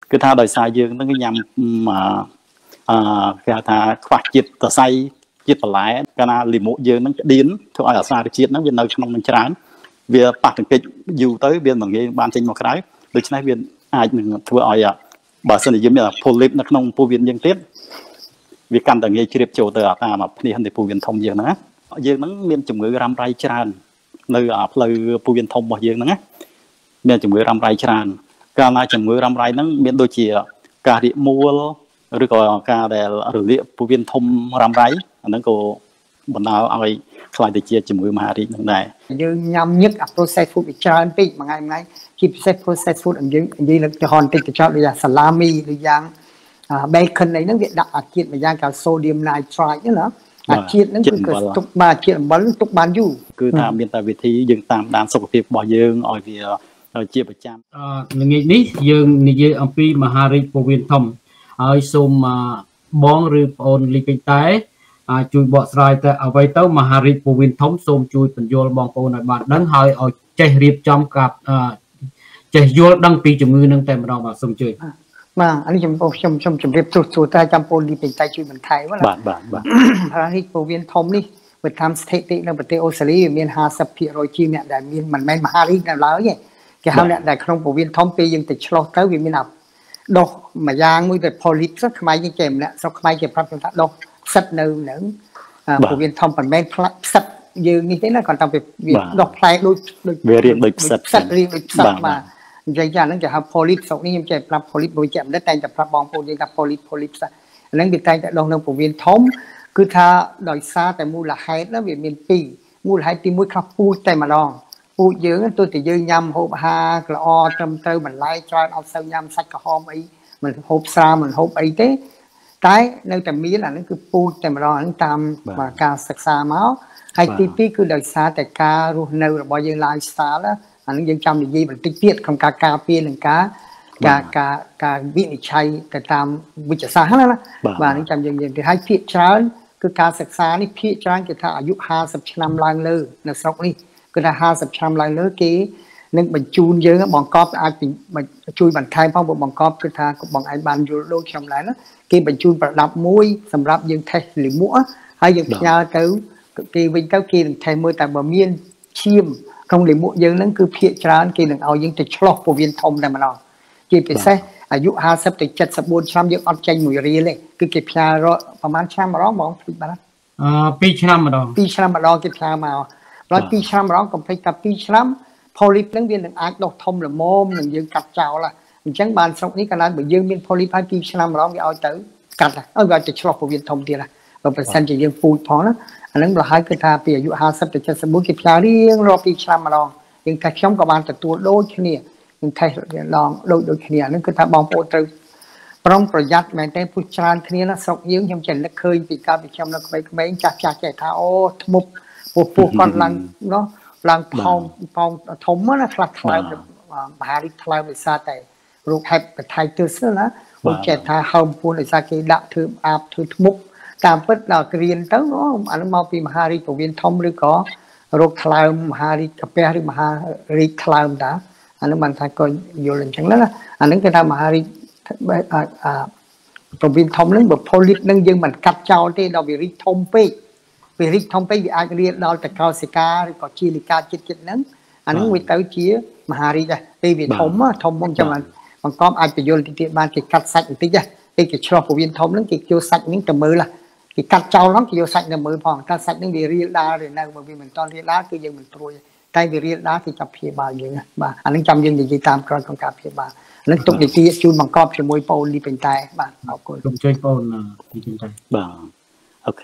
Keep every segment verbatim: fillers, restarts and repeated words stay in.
cứ tha đời sai dương nó cái nhằm mà cái tha khoa chít tờ say chít tờ lái cái nào lì mộ dương nó điên thôi ở xa được chít nó viên nơi trong mình chán việc bạc từng kịch dù tới viên bằng cái ban trên một cái được cho nên viên ai thưa ai à bà xin dùng là polyp nó không po viên dân tiếp việc căn từng nghe chìa chỗ từ ta mà đi hơn thì po viên thông dương nữa dương nó miền chủng ngữ ram rai tràn nơi ở nơi po viên thông bao dương nữa miền chủng ngữ ram rai tràn cái này chủng ngữ ram rai nó miền đôi chìa cả địa mua rồi còn cả để rửa liệu po viên thông ram rai nó có bọn nào ai khai để chia chủng ngữ mà đi như này dương nhâm nhất processed food tràn pin mà ngày nay khi processed food anh dương anh dương là cho hòn tinh cái chọn là salami là giang bacon này nó việc đặt ở kiện mà giang cả sodium nitrite nữa là ở kiện nó cứ tục ba kiện bắn tục bán du cứ tham biên tài việt thi dương tam đàn sọc phiệp bỏ dương ở vì chia bạch trăm ngày ní dương như dương ông pi mà Harry po viên thông ở xôm bón rư ôn li kinh tế chui bọt rai tại ở vây tấu mà Harry po viên thông xôm chui phần vô bong po này bạn đắng hơi ở chạy riệp trong cặp chạy vô đăng pi chủng ngư nâng tay mà đo vào sông chơi mà anh chấm chấm chấm chấm riệp sụt sụt ta chấm po li kinh tế chui mình thay quá là bạn bạn bạn Harry po viên thông đi về tham state tị là bậc tiêu Australia miền Hà Sập Phi rồi chi nè đại miền mình men mà Harry là lớn vậy cái hao nè đại không po viên thông pi dân tịch lo tới vì miền nào đâu mà giang mới về polyp rất khai như chèm nè sau khai chèm pháp chúng ta đâu sắt nâu nữa po viên thông phần men sắt như như thế là còn tao việc đọc lại đôi về riêng đôi sắt sắt riêng đôi sắt mà dây dàng nóจะ have polyp สองนี่ยังจะปรับ polyp โดยแจ่มได้แต่จะปรับบองปูยังกับ polyp polyp ซะแล้วมีแต่จะลงในปูเวียนท้องคือถ้าดอยซาแต่มูลหายแล้วเวียนเมียนปีมูลหายตีมุ้ยครับปูแต่มาลองปูเยอะตัวแต่เยอะยำโฮบฮากระออจำเตอมันไล่จอยเอาเซลยำซักกระหอมไอ้มันโฮบซามันโฮบไอ้เต้ใต้ในแต่มีอะไรนั่นคือปูแต่มาลองนั่นตามมาการศึกษาเมาให้ตีปีคือดอยซาแต่การรู้ในระบบยังไลฟ์สไตล์แล้วอันนั้นยังจำดีๆมันติดเปียดของกากาเปียหนึ่งกากากากาวินิจฉัยแต่ตามวิจัยศาสตร์นั่นนะว่านี่จำยังยังที่ให้เพียรช้าคือการศึกษานี่เพียรช้าคือถ้าอายุห้าสิบชั่วโมงลังเลยในสองนี่คือถ้าห้าสิบชั่วโมงลังเลยกี่นึกบรรจุเยอะบางกอบอาจจะบรรจุบรรทัยเพราะบางกอบคือถ้าบางไอ้บานยูโรชมแล้วนะกี่บรรจุประดับมุ้ยสำหรับยังเทหรือมั่วให้ยังยาวเต้ากี่วิ่งเต้ากี่เทมือแต่บ่เมียนเชี่ยมkhông để mỗi dân nó cứ phiệt trán kia đừng ao dân từ chọc của viên thông này mà nó chỉ phải xemอายุห้าสิบถึงเจ็ดสิบบุญช้ำยังอดใจหนุ่ยรีเลยคือเก็บยาเราประมาณช้ำมาร้องมองผิดบ้างอ่าปีช้ำมาร้องปีช้ำมาร้องเก็บยามาร้อยปีช้ำมาร้องกับไปกับปีช้ำพอลิปนั่งเวียนหนึ่งอาร์ตดอกทอมหรือโมมหนึ่งยังกัดเจ้าละอย่างเช่นบานสองนี้กันนั้นเหมือนยังเป็นพอลิปให้ปีช้ำมาร้องไปเอาเต๋อกัดละเอาไปจะชอบของviên thông tiềnละเราไปเซ็นจะยังปูพอนะอันนั้นเราให้คือทาปีอายุห้าสิบถึงเจ็ดสิบบุญเก็บยาเรียงรอปีช้ำมาร้องยังแค่ช่องกับบานแต่ตัวโดยแค่นี้ยังแค่ลองโดยโดยแค่นี้นั่นคือถ้าบางโปรตีปรองประหยัดแม้แต่ผู้ชายแค่นี้นะสกยืงยังเจนนักเคยปีกาปีชมนักไปไปจับจับใจท้าโอ้ทมุบปูปูก่อนลังเนาะลังพองพองถมมันนะคลักคลายมหาวิทยาลัยวิชาแต่รูปแฮปไทเตอร์ซึ่งนะผู้เจตท้าเฮาปูในสากีดักถืออาบถือทมุบตามเปิดเราเรียนตั้งเนาะอันนั้นมาปีมหาวิทยาลัยเวียนทอมหรือก็โรคคลายมหาริกาเปหรือมหาริคลายมด่าอันนั้นมันทายก็อยู่หลังจากนั้นนะอันนั้นก็ทำมหาริตัววินทอมนั้นแบบโพลิปนั่งยังมันกัดเจ้าที่เราวิริทอมเป้วิริทอมเป้วิอาเรียนเราแต่เกาสิกาหรือก็ชีลิกาจิตจิตนั้นอันนั้นวิตาวิชีมหาริจ้ะที่วิทอมอ่ะทอมมงจังมันบางก้อนอาจจะโยนที่บ้านที่กัดสัตว์ที่จ้ะที่จะชอบวินทอมนั้นที่โยนสัตว์นี้แต่มือละที่กัดเจ้าล้องที่โยนสัตว์ในมือพอกัดสัตว์นั่งวิริดาหรือนั่งมือวิมันตอนเรียดาคือยังมันโปรยใต้วิริดาที่จับเพียบาอย่างเงี้ยบ้าอันนั้นจำยังดีตามกรอนของการเพียบานั่นตกในที่จูนบางกอบช่วยโปนดีเป็นใจบ้างเอาคนช่วยโปนดีเป็นใจบ้างโอเค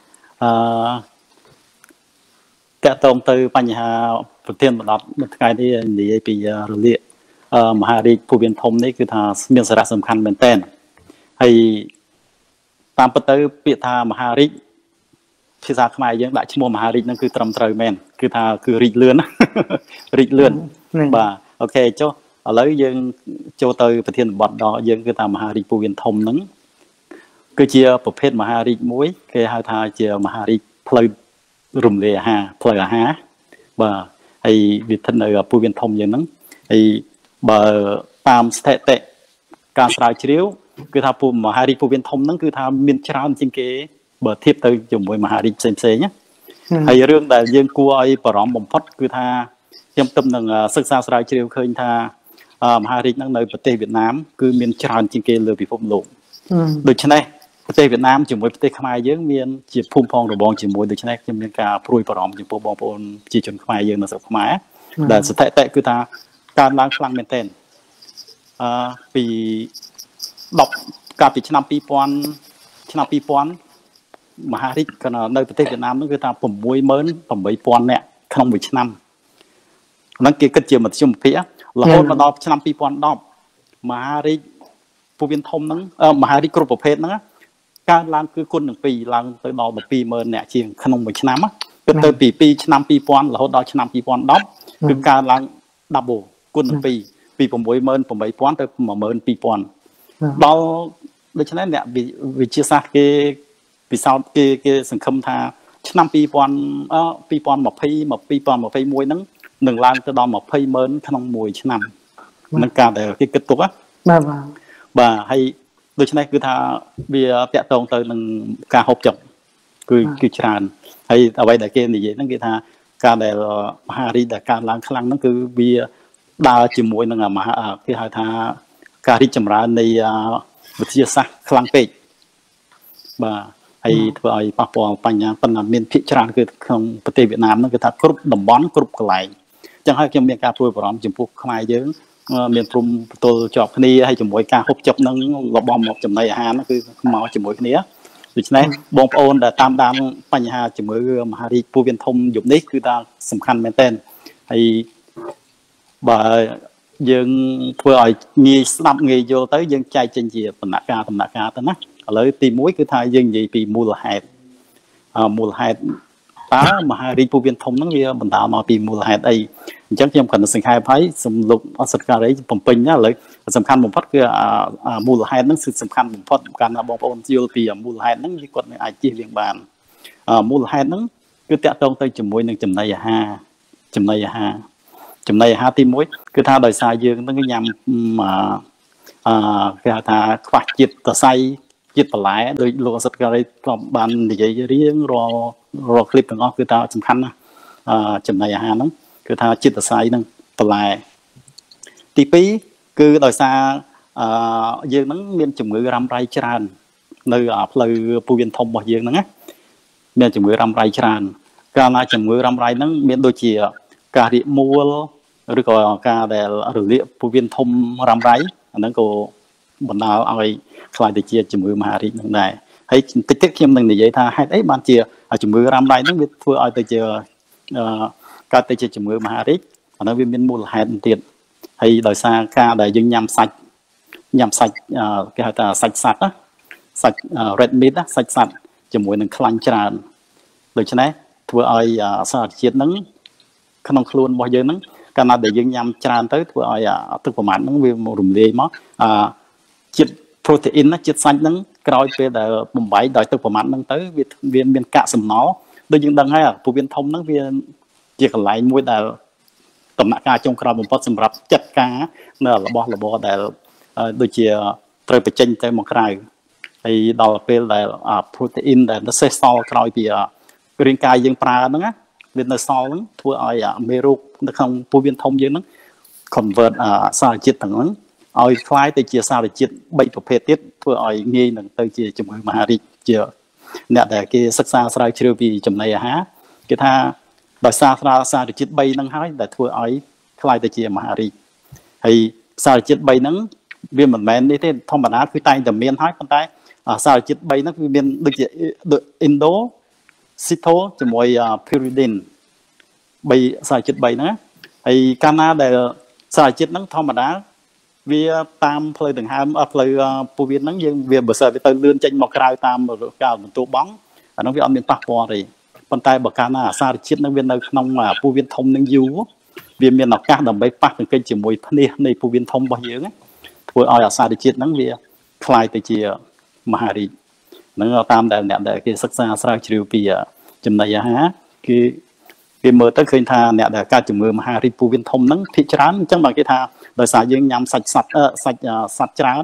กะตรงตือปัญหาประเทศระดับมันไงที่ดีปีเราเรียกมหาริผู้เวียนทมนี่คือทางมีสาระสำคัญเป็นเต้นให้ตามประตูเปียธามหาริภาษาขมายยังได้ชั่วโมงมหารินั่นคือตรำตรแมนคือทาคือริเลื่อนริเลื่อนบ่าโอเคเจ้าแล้วยังโจเตอประเทศบัดดอยังคือทามหาริผู้เวียนทมนั้นคือเชียร์ประเภทมหาริมุ้ยคือหาทาเชียร์มหาริเพลย์รุมเลียฮาเพลย์ฮาบ่าไอวิธีในผู้เวียนทมอย่างนั้นไอบ่าตามสเตตការស្រាវជ្រាវគឺថាពូមហារីកពូវៀនធំហ្នឹងគឺថាមានច្រើនជាងគេបើធៀបទៅជាមួយមហារីកផ្សេងផ្សេងណាហើយរឿងដែលយើងគួរឲ្យបារម្ភបំផុតគឺថាខ្ញុំទើបនឹងសិក្សាស្រាវជ្រាវឃើញថាមហារីកហ្នឹងនៅប្រទេសវៀតណាមគឺមានច្រើនជាងគេលើពិភពលោកដូច្នេះប្រទេសវៀតណាមជាមួយប្រទេសខ្មែរយើងមានជាភូមិផងរបងជាមួយដូច្នេះខ្ញុំមានការព្រួយបារម្ភចំពោះបងប្អូនប្រជាជនខ្មែរយើងនៅស្រុកខ្មែរដែលស្ថិតិគឺថាកើនឡើងខ្លាំងមែនទែនអឺពីដប់កាលពីឆ្នាំពីរពាន់ឆ្នាំពីរពាន់មហារីកក៏នៅប្រទេសវៀតណាមនោះគឺថា៦ម៉ឺន៨ពាន់នាក់ក្នុងមួយឆ្នាំហ្នឹងគេគិតជាមធ្យមភាគរហូតមកដល់ឆ្នាំពីរពាន់ដប់មហារីកពូវៀនធំហ្នឹងមហារីកគ្រប់ប្រភេទហ្នឹងកើនឡើងគឺគុណនឹងពីរឡើងទៅដល់១២ម៉ឺននាក់ជាងក្នុងមួយឆ្នាំគិតទៅពីពីឆ្នាំពីរពាន់រហូតដល់ឆ្នាំពីរពាន់ដប់គឺកើនឡើង double គុណនឹងពីរពី6ម៉ឺន8ពាន់ទៅ1ម៉ឺនពីរពាន់ដល់ដូច្នេះអ្នកវិទ្យាសាស្ត្រគេពិសោធន៍គេគេសង្ឃឹមថាឆ្នាំពីរពាន់អពីរពាន់ម្ភៃ ពីរពាន់ម្ភៃមួយហ្នឹងនឹងឡើងទៅដល់២០ម៉ឺនក្នុងមួយឆ្នាំនឹងការដែលគេគិតទុកណាបាទបាទហើយដូច្នេះគឺថាវាតាក់ទងទៅនឹងការហូបចុកគឺគឺច្រើនហើយអ្វីដែលគេនិយាយហ្នឹងគេថាការដែលមហារីកដែលកើនឡើងខ្លាំងហ្នឹងគឺវាដើរជាមួយនឹងមហាគេហៅថាការរីកចម្រើននៃវិទ្យាសាស្ត្រខ្លាំងពេកបាទហើយធ្វើឲ្យប៉ះពាល់បញ្ហាប៉ុន្តែមានភាគច្រើនគឺក្នុងប្រទេសវៀតណាមហ្នឹងគឺថាគ្រប់តំបន់គ្រប់កន្លែងអញ្ចឹងហើយខ្ញុំមានការព្រួយបារម្ភចំពោះខ្មែរយើងមានព្រំបន្ទល់ជាប់គ្នាហើយជាមួយការហូបចុកហ្នឹងរបស់មកចំណីអាហារហ្នឹងគឺមកជាមួយគ្នាដូច្នេះបងប្អូនដែលតាមដានបញ្ហាជំងឺមហារីកពូវៀនធំយប់នេះគឺថាសំខាន់មែនទែនហើយបើយើងធ្វើឲ្យងាយស្ដាប់ងាយយល់ទៅយើងចែកចេញជាដំណាក់កាលដំណាក់កាលទៅណាឥឡូវទីមួយគឺថាយើងនិយាយពីមូលហេតុមូលហេតុតើមហារីកពូវៀនធំហ្នឹងវាបណ្ដាលមកពីមូលហេតុអីអញ្ចឹងខ្ញុំគ្រាន់តែសង្ខេបឲ្យសំលោកអសិទ្ធការីបំពេញណាឥឡូវសំខាន់បំផុតគឺមូលហេតុហ្នឹងគឺសំខាន់បំផុតកាលណាបងប្អូនយល់ពីមូលហេតុហ្នឹងវាគាត់នឹងអាចជៀសវាងបានមូលហេតុហ្នឹងគឺតាក់ទងទៅជាមួយនឹងចំណីអាហារចំណីអាហារចំណីអាហារទីមួយគឺថាដោយសារយើងហ្នឹងញ៉ាំអឺគេហៅថាខ្វះជាតិសរសៃជាតិបន្លែដោយលោកអសិទ្ធការីក៏បាននិយាយរៀងរាល់រាល់คลิปទាំងអស់គឺថាសំខាន់ណាស់អឺចំណីអាហារហ្នឹងគឺថាជាតិសរសៃហ្នឹងបន្លែទីពីរគឺដោយសារអឺយើងហ្នឹងមានជំងឺរ៉ាំរ៉ៃច្រើននៅផ្លូវពូវៀនធំរបស់យើងហ្នឹងណាមានជំងឺរ៉ាំរ៉ៃច្រើនកាលណាជំងឺរ៉ាំរ៉ៃហ្នឹងមានដូចជាការរាកមួលឬក៏ការដែលរលាកពូវៀនធំរ៉ាំរ៉ៃអាហ្នឹងក៏បណ្ដាលឲ្យខ្លាយទៅជាជំងឺមហារីកហ្នឹងដែរហើយតិចតិចខ្ញុំនឹងនិយាយថាហេតុអីបានជាជំងឺរ៉ាំរ៉ៃហ្នឹងវាធ្វើឲ្យទៅជាអឺកើតទៅជាជំងឺមហារីកអាហ្នឹងវាមានមូលហេតុទៀតហើយដោយសារការដែលយើងញ៉ាំសាច់ញ៉ាំសាច់គេហៅថាសាច់សត្វណាសាច់ red meat ណាសាច់សត្វជាមួយនឹងខ្លាញ់ច្រើនដូច្នេះធ្វើឲ្យសារជាតិហ្នឹងក្នុងខ្លួនរបស់យើងហ្នឹងកាលណាដែលយើងញ៉ាំច្រើនទៅធ្វើឲ្យទឹកប្រមាថហ្នឹងវារំលាយមកអឺជាតិ protein ណាជាតិសាច់ហ្នឹងក្រោយពេលដែលបំបែកដោយទឹកប្រមាថហ្នឹងទៅវាវាមានកាកសំណល់ដូចយើងដឹងហើយពូវៀនធំហ្នឹងវាជាកន្លែងមួយដែលដំណាក់កាលចុងក្រោយបំផុតសម្រាប់ចាត់ការនៅរបស់របរដែលដូចជាត្រូវបញ្ចេញទៅមកក្រៅហើយដល់ពេលដែល protein ដែលនៅសេសសល់ក្រោយពីរាងកាយយើងប្រើហ្នឹងណាវានៅសល់ហ្នឹងធ្វើឲ្យមេរោគនៅក្នុងពូវៀនធំយើងហ្នឹង convert សារជាតិទាំងហ្នឹងឲ្យคล้ายទៅជាសារជាតិបីប្រភេទទៀតធ្វើឲ្យងាយនឹងទៅជាជំងឺមហារីកជាអ្នកដែលគេសិក្សាស្រាវជ្រាវពីចំណីអាហារគេថាដោយសារសារជាតិបីហ្នឹងហើយដែលធ្វើឲ្យคล้ายទៅជាមហារីកហើយសារជាតិបីហ្នឹងវាមិនមែននេះទេធម្មតាគឺតែងតែមានហើយប៉ុន្តែសារជាតិបីហ្នឹងវាមានដូចជា Indo Cito ជាមួយ Pyridine បីសារជាតិបីហ្នឹងហើយកាលណាដែលសារជាតិហ្នឹងធម្មតាវាតាមផ្លូវដង្ហើមផ្លូវពូវៀនហ្នឹងយើងវាបើសិនវាទៅលឿនចេញមកក្រៅតាមការបន្ទោបង់អាហ្នឹងវាអត់មានប៉ះពាល់ទេប៉ុន្តែបើកាលណាអាសារជាតិហ្នឹងវានៅក្នុងពូវៀនធំនឹងយូរវាមានឱកាសដើម្បីប៉ះទង្គិចជាមួយភ្នាសនៃពូវៀនធំរបស់យើងធ្វើឲ្យអាសារជាតិហ្នឹងវាคล้ายទៅជាមហារីកហ្នឹងតាមដែលអ្នកដែលគេសិក្សាស្រាវជ្រាវពីចំណីអាហារគឺគេមើលទៅឃើញថាអ្នកដែលកើតជំងឺមហារីកពូវៀនធំហ្នឹងភាគច្រើនអញ្ចឹងបើគេថាដោយសារយើងញ៉ាំសាច់សត្វសាច់សត្វច្រើន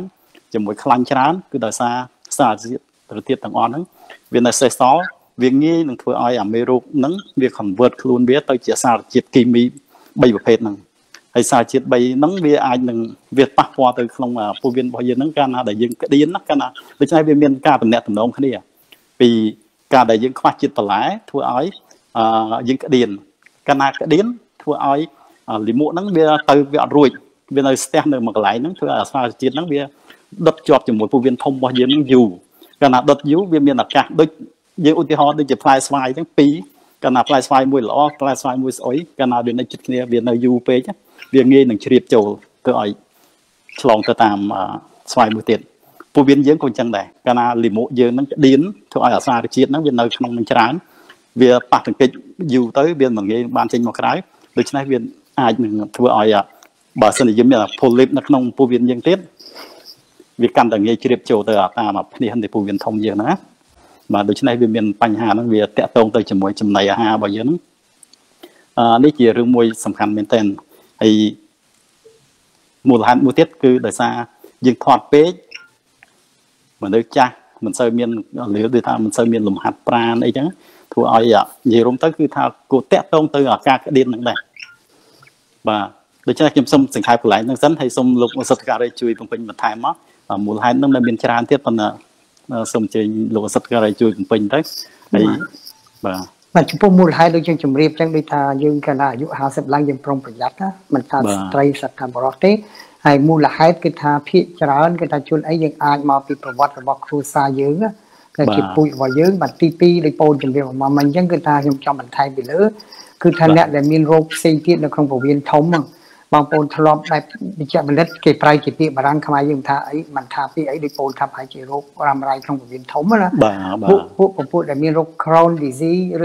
ជាមួយខ្លាញ់ច្រើនគឺដោយសារសារជាតិទៀតទាំងអស់ហ្នឹងវានៅសេសសល់វាងាយនឹងធ្វើឲ្យអាមេរោគហ្នឹងវា convert ខ្លួនវាទៅជាសារជាតិគីមីបីប្រភេទហ្នឹងហើយសារជាតិបីហ្នឹងវាអាចនឹងវាប៉ះពាល់ទៅក្នុងពោះវៀនរបស់យើងហ្នឹងកាលណាដែលយើងក្តៀនណាកាលណាដូច្នេះវាមានការតំណាក់តំណងគ្នាពីការដែលយើងខ្វះជាតិបន្លែធ្វើឲ្យយើងក្តៀនកាលណាក្តៀនធ្វើឲ្យលិមួកហ្នឹងវាទៅវាអត់រួចវានៅស្ទះនៅមួយកន្លែងហ្នឹងធ្វើឲ្យសារជាតិហ្នឹងវាដុតជាប់ជាមួយពោះវៀនធំរបស់យើងហ្នឹងយូរកាលណាដុតយូរវាមានឱកាសដូចយើងឧទាហរណ៍ដូចជាផ្លែស្វាយហ្នឹងពីរកាលណាផ្លែស្វាយមួយល្អផ្លែស្វាយមួយស្អុយកាលណាវានៅជិតគ្នាវានៅយូរពេកវាងាយនឹងជ្រាបចូលទៅឲ្យឆ្លងទៅតាមស្វាយមួយទៀតពោះវៀនយើងក៏អញ្ចឹងដែរកាលណាលិមួកយើងហ្នឹងក្តៀនធ្វើឲ្យអាសារជាតិហ្នឹងវានៅក្នុងនឹងច្រើនវាប៉ះទង្គិចយូរទៅវាមិនងាយបានចេញមកក្រៅដូច្នេះវាអាចនឹងធ្វើឲ្យបើសិនជាយើងមាន polyp នៅក្នុងពោះវៀនយើងទៀតវាកាន់តែងាយជ្រាបចូលទៅតាមភ្នាសនៃពោះវៀនធំយើងណាបាទដូច្នេះវាមានបញ្ហាហ្នឹងវាតាក់ទងទៅជាមួយចំណីអាហាររបស់យើងហ្នឹងអឺនេះជារឿងមួយសំខាន់មែនទែនហើយមូលហេតុមួយទៀតគឺដោយសារយើងថត់ពេកមនុស្សចាស់មិនសូវមានលឿនដូចថាមិនសូវមានលំហាត់ប្រាណអីចឹងធ្វើឲ្យនិយាយរួមទៅគឺថាគួរតាក់ទងទៅអាការក្តៀនហ្នឹងដែរបាទដូច្នេះខ្ញុំសូមសង្ខេបកន្លែងហ្នឹងសិនហើយសូមលោកអសិទ្ធការីជួយបំពេញបន្ថែមមកមូលហេតុហ្នឹងនៅមានច្រើនទៀតប៉ុន្តែសូមអញ្ជើញលោកអសិទ្ធការីជួយបំពេញទៅហើយបាទបាទចំពោះមូលហេតុដូចយើងជម្រាបចឹងដូចថាយើងកាលណាអាយុห้าสิบឡើងយើងប្រុងប្រយ័ត្នណាមិនថាស្ត្រីសត្វតាមបរិសុទ្ធទេហើយមូលហេតុគឺថាភាគច្រើនគឺថាជនអីយើងអាចមកពីប្រវត្តិរបស់គ្រួសារយើងណាគឺជាពូជរបស់យើងបាទទីពីរដូចបងជម្រាបមកមិញអញ្ចឹងគឺថាខ្ញុំចង់បន្ថែមពីលើគឺថាអ្នកដែលមានរោគផ្សេងទៀតនៅក្នុងពោះវៀនធំហ្នឹងបងប្អូនធ្លាប់តែវិជ្ជបណ្ឌិតគេប្រែជាពាក្យបារាំងខ្មែរយើងថាអីមិនថាពីអីដូចបងថាប្រែជារោគរ៉ាំរ៉ៃក្នុងពោះវៀនធំណាពួកពួកពួកដែលមានរោគ Crohn disease ឬ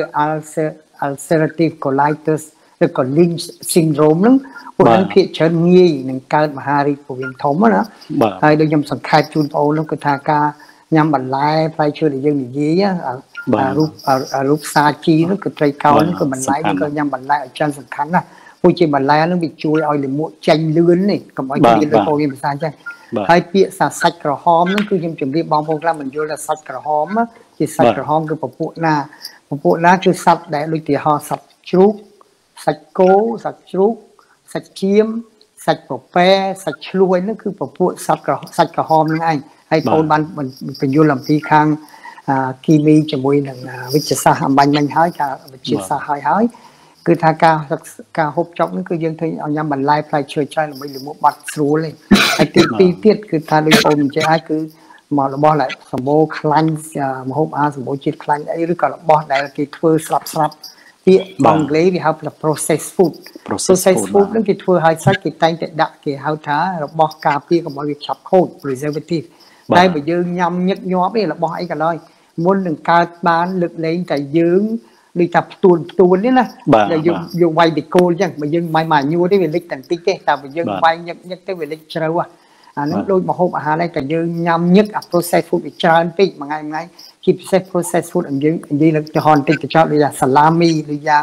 ulcerative colitis ឬក៏ Lynch syndrome ហ្នឹងពួកហ្នឹងភាគច្រើនងាយនឹងកើតមហារីកពោះវៀនធំណាហើយដូចខ្ញុំសង្ខេបជូនបងប្អូននោះគឺថាការញ៉ាំបន្លែផ្លែឈើដែលយើងនិយាយរូបរូបសាជីនោះគឺត្រីកោណគឺបន្លែក៏ញ៉ាំបន្លែឲ្យច្រើនសំខាន់ណាស់ពួកជាបន្លែនោះវាជួយឲ្យលិមួកចេញលឿននេះកុំឲ្យគេលើពោះវៀនភាសាអញ្ចឹងហើយពាក្យសាសាច់ក្រហមនោះគឺខ្ញុំជម្រាបបងប្អូនខ្លះមិនយល់ថាសាច់ក្រហមជាសាច់ក្រហមគឺពពួកណាពពួកណាគឺសត្វដែលដូចទីហោសត្វជ្រូកសាច់គោសាច់ជ្រូកសាច់ជៀមសាច់ពពែសាច់ឆ្លួយនោះគឺពពួកសត្វក្រសាច់ក្រហមហ្នឹងឯងហើយបងបានបញ្យល់អំពីខាងគីមីជាមួយនឹងវិទ្យាសាស្ត្រអំបញ្ញមិញហើយការវិទ្យាសាស្ត្រហើយហើយគឺថាការការហូបចុកនេះគឺយើងឃើញឲ្យញ៉ាំបន្លែផ្លែឈើច្រើនដើម្បីលិមួកបាត់ស្រួលឯងហើយទីពីរទៀតគឺថាដូចបងនិយាយឲ្យគឺមករបស់ដែលសម្បូរខ្លាញ់ម្ហូបអាហារសម្បូរជាតិខ្លាញ់អីឬក៏របស់ដែលគេធ្វើស្រាប់ស្រាប់ពាក្យអង់គ្លេសគេហៅថា processed food processed food ហ្នឹងគេធ្វើឲ្យសាច់គេតែងតែដាក់គេហៅថារបស់ការពារកុំឲ្យវាឆាប់ខូច preservative តែបើយើងញ៉ាំញឹកញាប់ឯរបស់អីក៏ដោយមុននឹងកើតបានលើកលែងតែយើងដូចថាផ្ទួនផ្ទួននេះណាដែលយើងយកវាយបេកូលអញ្ចឹងបើយើងមិនមកញួរទេវាលិចតែបន្តិចទេតែបើយើងវាយញឹកញឹកទៅវាលិចជ្រៅអាហ្នឹងដូចម្ហូបអាហារដែរតែយើងញ៉ាំញឹកអា processed food វាច្រើនពេកមួយថ្ងៃមួយថ្ងៃជាពិសេស processed food យើងនិយាយលើកចំហបន្តិចទៅចោលដូចថា salami ឬយ៉ាង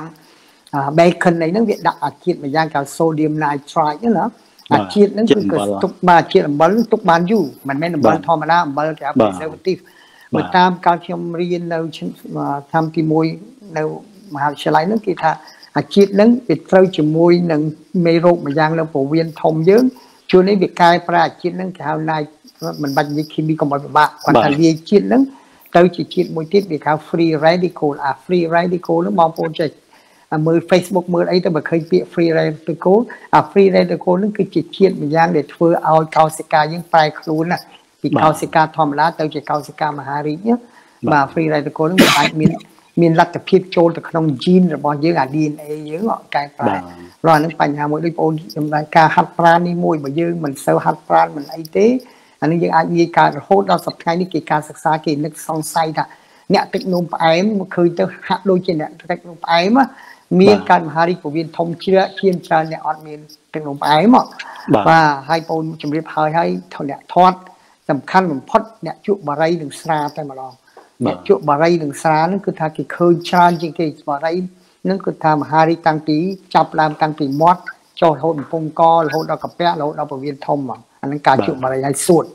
bacon អីហ្នឹងវាដាក់អាជាតិមួយយ៉ាងគេ sodium nitrite ហ្នឹងណាអាជាតិហ្នឹងគឺក៏ទុកបានជាតិអំបិលទុកបានយូរមិនមែនអំបិលធម្មតាអំបិលគេហៅ preservative បើតាមកាលខ្ញុំរៀននៅឆ្នាំទីមួយនៅមហាវិទ្យាល័យហ្នឹងគេថាអាជាតិហ្នឹងវាត្រូវជាមួយនឹងមេរោគមួយយ៉ាងនៅពោះវៀនធំយើងជួននេះវាកែប្រែអាជាតិហ្នឹងគេហៅ night មិនបាច់និយាយគីមីកុំឲ្យពិបាកគាត់ថាលាយជាតិហ្នឹងទៅជាជាតិមួយទៀតវាហៅ free radical អា free radical ហ្នឹងបងប្អូនចេះមើល Facebook មើលអីទៅបើឃើញពាក្យ free radical អា free radical ហ្នឹងគឺជាជាតិមួយយ៉ាងដែលធ្វើឲ្យកោសិកាយើងប្រែខ្លួនណាពីកោសិកាធម្មតាទៅជាកោសិកាមហារីកណាបាទ free radical ហ្នឹងវាអាចមានមានលទ្ធភាពចូលទៅក្នុង gene របស់យើងអា ดี เอ็น เอ យើងកែប្រែព្រោះអានឹងបញ្ហាមួយដូចបងប្អូនខ្ញុំដែរការហាត់ប្រាណនេះមួយបើយើងមិនសូវហាត់ប្រាណមិនអីទេអានឹងយើងអាចងាយកើតរហូតដល់សប្តាហ៍នេះគេការសិក្សាគេនឹកសង្ស័យថាអ្នកទឹកនោមផ្អែមឃើញទៅហាក់ដូចជាអ្នកទឹកនោមផ្អែមមានកើតមហារីកពោះវៀនធំជ្រាជាច្រើនអ្នកអត់មានទឹកនោមផ្អែមបាទហើយបងជម្រាបហើយហើយអ្នកធាត់សំខាន់បំផុតអ្នកជក់បារីនឹងស្រាតែម្ដងអ្នកជក់បារីនឹងស្រាហ្នឹងគឺថាគេឃើញច្រើនជាងគេបារីហ្នឹងគឺថាមហារីកតាំងពីចាប់ដើមតាំងពីមាត់ចុះរហូតកំពង់ករហូតដល់កាពះរហូតដល់ពោះវៀនធំហ្មងអាហ្នឹងការជក់បារីហើយសួត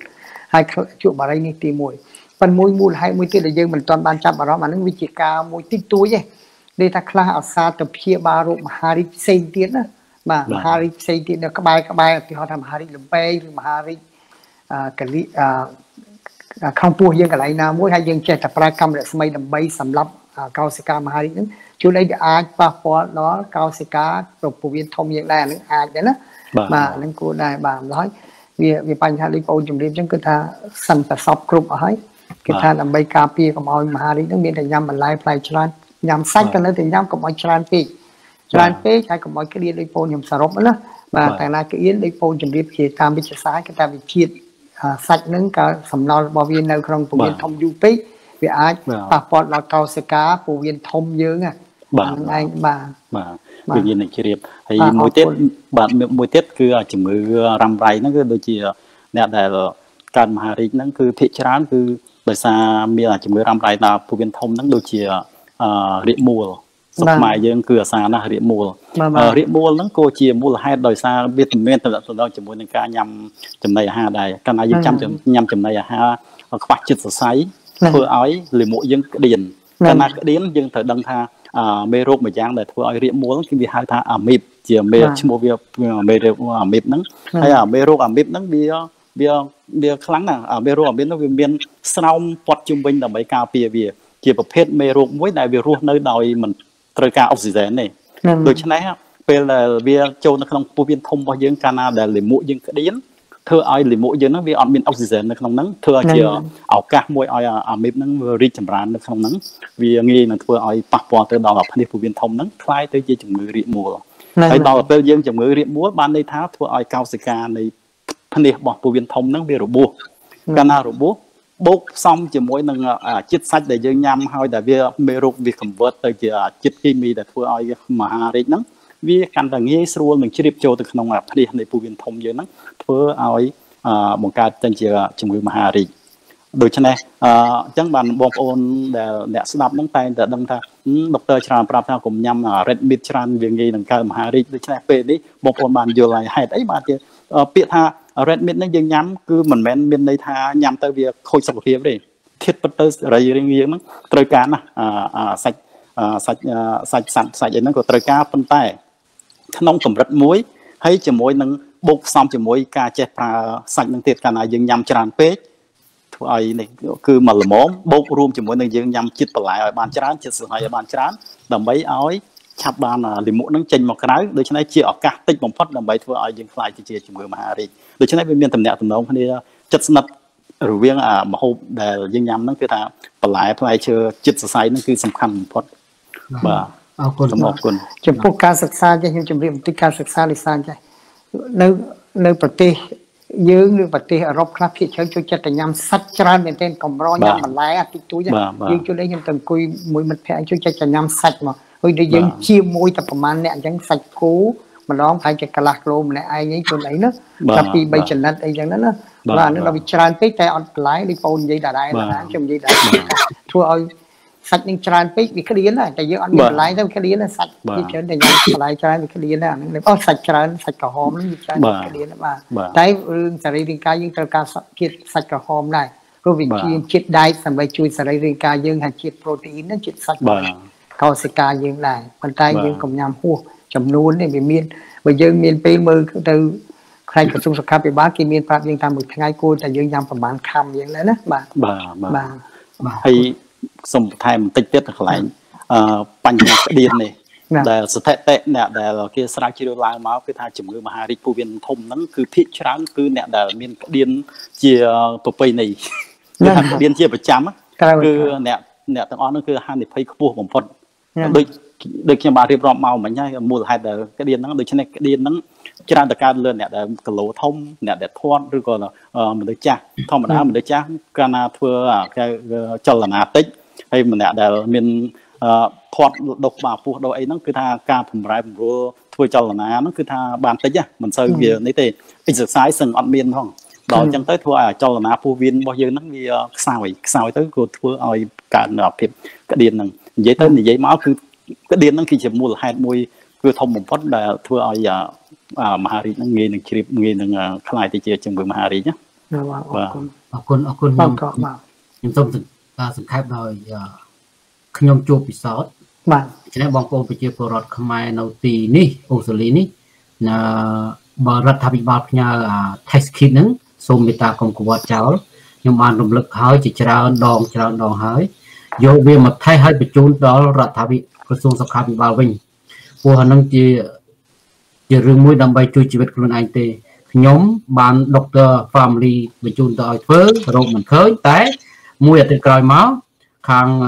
ហើយជួបបារីនេះទីមួយប៉ុន្តែមួយមូលហេតុមួយទៀតដែលយើងមិនទាន់បានចាប់អារម្មណ៍អានឹងវិជាការមួយតិចតួចទេដែលថាខ្លះអាសាទៅព្យាបាលរោគមហារីកផ្សេងទៀតណាបាទមហារីកផ្សេងទៀតនៅក្បែរក្បែរឧទាហរណ៍ថាមហារីកលំពេងឬមហារីកអឺកលិអឺក្នុងពោះយើងកន្លែងណាមួយហើយយើងចេះតែប្រើកម្មរស្មីដើម្បីសម្រាប់កោសិកាមហារីកហ្នឹងជួនអីវាអាចប៉ះពាល់ដល់កោសិកាប្រពោះវៀនធំយើងដែរហ្នឹងអាចដែរណាបាទហ្នឹងគួរដែរបាទម្ល៉េះវាវាបញ្ហាដូចបងជំរាបអញ្ចឹងគឺថាសិនប្រសពគ្រប់អស់ហើយគឺថាដើម្បីការពារកុំឲ្យមហារីកហ្នឹងមានតែញ៉ាំបន្លែផ្លែច្រើនញ៉ាំសាច់ក៏នៅតែញ៉ាំកុំឲ្យច្រើនពេកច្រើនពេកហើយកុំឲ្យក្តៀនដូចបងខ្ញុំសរុបណាបាទតែណាក្តៀនដូចបងជំរាបជាតាមវិទ្យាសាស្ត្រគឺថាវិជាតិសាច់ហ្នឹងក៏សំណល់របស់វានៅក្នុងពោះវៀនធំយូរពេកវាអាចប៉ះពាល់ដល់កោសិកាពោះវៀនធំយើងហ្នឹងបាទឯងបាទបាទវិញ្ញាណជ្រាបហើយមួយទៀតបាទមួយទៀតគឺជំងឺរ៉ាំរ៉ៃហ្នឹងគឺដូចជាអ្នកដែលកើតមហារីកហ្នឹងគឺភាគច្រើនគឺដោយសារមានជំងឺរ៉ាំរ៉ៃដល់ពោះវៀនធំហ្នឹងដូចជាអឺរាគមូលសុខខ្មែរយើងគឺអាសាណាស់រាគមូលរាគមូលហ្នឹងក៏ជាមូលហេតុដោយសារវាទំនេរទៅដល់ជាមួយនឹងការញ៉ាំចំណីអាហារដែរកាលណាយើងចាំញ៉ាំចំណីអាហារខ្វះជាតិសរសៃធ្វើឲ្យលាមកយើងក្តៀនកាលណាក្តៀនយើងត្រូវដឹងថាមេរោគមួយយ៉ាងដែលធ្វើឲ្យរាគមូលគឺវាហៅថាអាមីបជាមេឈ្មោះវាមេរោគអាមីបហ្នឹងហើយអាមេរោគអាមីបហ្នឹងវាវាវាខ្លាំងណាស់មេរោគអាមីបហ្នឹងវាមានស្រោមព័ទ្ធជុំវិញដើម្បីការពារវាជាប្រភេទមេរោគមួយដែលវារស់នៅដោយមិនត្រូវការអុកស៊ីហ្សែនទេដូច្នេះពេលដែលវាចូលនៅក្នុងពោះវៀនធំរបស់យើងកាលណាដែលលាមកយើងក្តៀនធ្វើឲ្យលាមកយើងហ្នឹងវាអត់មានអុកស៊ីហ្សែននៅក្នុងហ្នឹងធ្វើឲ្យជាឱកាសមួយឲ្យអាមីបហ្នឹងរីកចម្រើននៅក្នុងហ្នឹងវាងាយនឹងធ្វើឲ្យប៉ះពាល់ទៅដល់ភ្នែកពោះវៀនធំហ្នឹងคล้ายទៅជាជំងឺរាគមូលហើយដល់ពេលយើងជំងឺរាគមូលបានន័យថាធ្វើឲ្យកោសិកានៃភ្នែករបស់ពោះវៀនធំហ្នឹងវារបួសកាលណារបួសបូកផ្សំជាមួយនឹងជាតិសាច់ដែលយើងញ៉ាំហើយដែលវាមេរោគវា convert ទៅជាជាតិគីមីដែលធ្វើឲ្យមហារីកហ្នឹងវាកាន់តែងាយស្រួលនឹងជ្រាបចូលទៅក្នុងភ្នែកនៃពោះវៀនធំយើងហ្នឹងធ្វើឲ្យបង្កើតចេញជាជំងឺមហារីកដូច្នេះអញ្ចឹងបានបងប្អូនដែលអ្នកស្ដាប់ហ្នឹងតែងតែដឹងថាដុកទ័រច្រើនប្រាប់ថាកុំញ៉ាំ red meat ច្រើនវាងាយនឹងកើតមហារីកដូច្នេះពេលនេះបងប្អូនបានយល់ហើយហេតុអីបានជាពាក្យថា red meat ហ្នឹងយើងញ៉ាំគឺមិនមែនមានន័យថាញ៉ាំទៅវាខូចសុខភាពទេធាតុពិតទៅសរីរាង្គយើងហ្នឹងត្រូវការណាសាច់សាច់សាច់សាច់សាច់អីហ្នឹងក៏ត្រូវការប៉ុន្តែក្នុងកម្រិតមួយហើយជាមួយនឹងបូកផ្សំជាមួយការចេះប្រើសាច់នឹងទៀតកាលណាយើងញ៉ាំច្រើនពេកធ្វើឲ្យនេះគឺមកល្មមបូករួមជាមួយនឹងយើងញ៉ាំជាតិបន្លែឲ្យបានច្រើនជាតិសរសៃឲ្យបានច្រើនដើម្បីឲ្យឆាប់បានលាមកនឹងចេញមកក្រៅដូច្នេះជាឱកាសតិចបំផុតដើម្បីធ្វើឲ្យយើងខ្លាចទៅជាជំងឺមហារីកដូច្នេះវាមានតំណែងតំណងគ្នាចិត្តស្និទ្ធរវាងអាម្ហូបដែលយើងញ៉ាំហ្នឹងគឺថាបន្លែផ្លែឈើជាតិសរសៃហ្នឹងគឺសំខាន់បំផុតបាទអរគុណអរគុណចំពោះការសិក្សាចេះខ្ញុំជម្រាបបន្តិចការសិក្សាលិសានចេះនៅនៅប្រទេសយើងឬប្រទេសអឺរ៉ុបខ្លះភាគច្រើនចូលចិត្តតែញ៉ាំសាច់ច្រើនមែនទែនកម្រញ៉ាំបន្លែតិចតួចយើងជួយខ្ញុំទៅអង្គុយមួយមិត្តភក្តិចូលចិត្តតែញ៉ាំសាច់មកហើយដូចយើងជាមួយតែប្រហែលអ្នកអញ្ចឹងសាច់គោម្ដងប្រហែលជាកន្លះគីឡូម្នាក់ឯងអីខ្លួនអីណាចាប់ពីបីចំណិតអីចឹងណាបាទនឹងដល់វាច្រើនពេកតែអត់បន្លែដូចបងនិយាយដដែលណាខ្ញុំនិយាយដដែលធ្វើឲ្យសាច់នឹងច្រើនពេកវាក្តៀនដែរតែយើងអត់មានបន្លែទៅក្តៀនណាសាច់វាច្រើនតែញ៉ាំបន្លែច្រើនវាក្តៀនណាហ្នឹងអូសាច់ច្រើនសាច់ក្រហមហ្នឹងវាច្រើនក្តៀនបាទតែរឿងសរីរាង្គកាយយើងត្រូវការជាតិសាច់ក្រហមដែរព្រោះវាជាជាតិដែកដើម្បីជួយសរីរាង្គកាយយើងហើយជាតិប្រូតេអ៊ីនហ្នឹងជាតិសាច់កោសិកាយើងដែរប៉ុន្តែយើងកុំញ៉ាំហួសចំនួននេះវាមានបើយើងមានពេលមើលទៅផ្នែកក្រសួងសុខាភិបាលគេមានប្រាប់យើងថាមួយថ្ងៃគួរតែយើងញ៉ាំប្រមាណខាំយ៉ាងណាណាបាទបាទបាទហើយសូមបន្ថែមបន្តិចទៀតទៅកន្លែងអឺបញ្ហាក្តៀននេះដែលស្ថិតិអ្នកដែលគេស្រាវជ្រាវឡើងមកគឺថាជំងឺមហារីកពោះវៀនធំហ្នឹងគឺភាគច្រើនគឺអ្នកដែលមានក្តៀនជាប្រពៃណីគឺថាក្តៀនជាប្រចាំគឺអ្នកអ្នកទាំងអស់ហ្នឹងគឺហានិភ័យខ្ពស់បំផុតដូចដូចខ្ញុំបានរៀបរាប់មកមិញហើយមូលហេតុដែលក្តៀនហ្នឹងដូច្នេះក្តៀនហ្នឹងច្រើនតែកើតលើអ្នកដែលគីឡូធំអ្នកដែលធាត់ឬក៏មនុស្សចាស់ធម្មតាមនុស្សចាស់កាលណាធ្វើចលនាតិចហើយម្នាក់ដែលមានធាត់ដុសបាពោះដុសអីហ្នឹងគឺថាការបំរែបំរួលធ្វើចលនាហ្នឹងគឺថាបានតិចមិនសូវវានេះទេ exercise សឹងអត់មានផងដល់អញ្ចឹងទៅធ្វើឲ្យចលនាពោះវៀនរបស់យើងហ្នឹងវាខ្សោយខ្សោយទៅក៏ធ្វើឲ្យកើតនៅភាពក្តៀនហ្នឹងនិយាយទៅនិយាយមកគឺក្តៀនហ្នឹងគឺជាមូលហេតុមួយគឺធំបំផុតដែលធ្វើឲ្យមហារីកហ្នឹងងាយនឹងជ្រាបងាយនឹងខ្លាយទៅជាជំងឺមហារីកណាបាទអអរគុណអរគុណខ្ញុំខ្ញុំសូមសង្ខេបដោយខ្ញុំជួបពិសោធន៍បាទដូច្នេះបងប្អូនប្រជាពលរដ្ឋខ្មែរនៅទីនេះអូស្ត្រាលីនេះណាបរដ្ឋាភិបាលផ្ញើ test kit ហ្នឹងសូមមេត្តាកុំកង្វល់ចោលខ្ញុំបានរំលឹកហើយជាច្រើនដងច្រើនដងហើយយកវាមកថេស្តឲ្យបញ្ជូនដល់រដ្ឋាភិបាលក្រសួងសុខាភិបាលវិញព្រោះអានឹងជាជារឿងមួយដើម្បីជួយជីវិតខ្លួនឯងទេខ្ញុំបាន Doctor Family បញ្ជូនទៅឲ្យធ្វើរោគមិនឃើញតែមួយអាទិត្យក្រោយមកខាង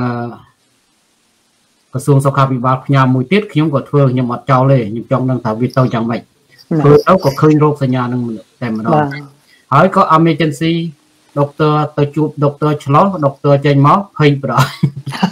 ក្រសួងសុខាភិបាលផ្ញើមួយទៀតខ្ញុំក៏ធ្វើខ្ញុំអត់ចោលទេខ្ញុំចង់ដឹងថាវាទៅយ៉ាងម៉េចធ្វើទៅក៏ឃើញរោគសញ្ញានឹងតែម្ដងហើយក៏ emergency Doctor ទៅជួប Doctor ឆ្លោះ Doctor ចេញមកភ័យប្រអ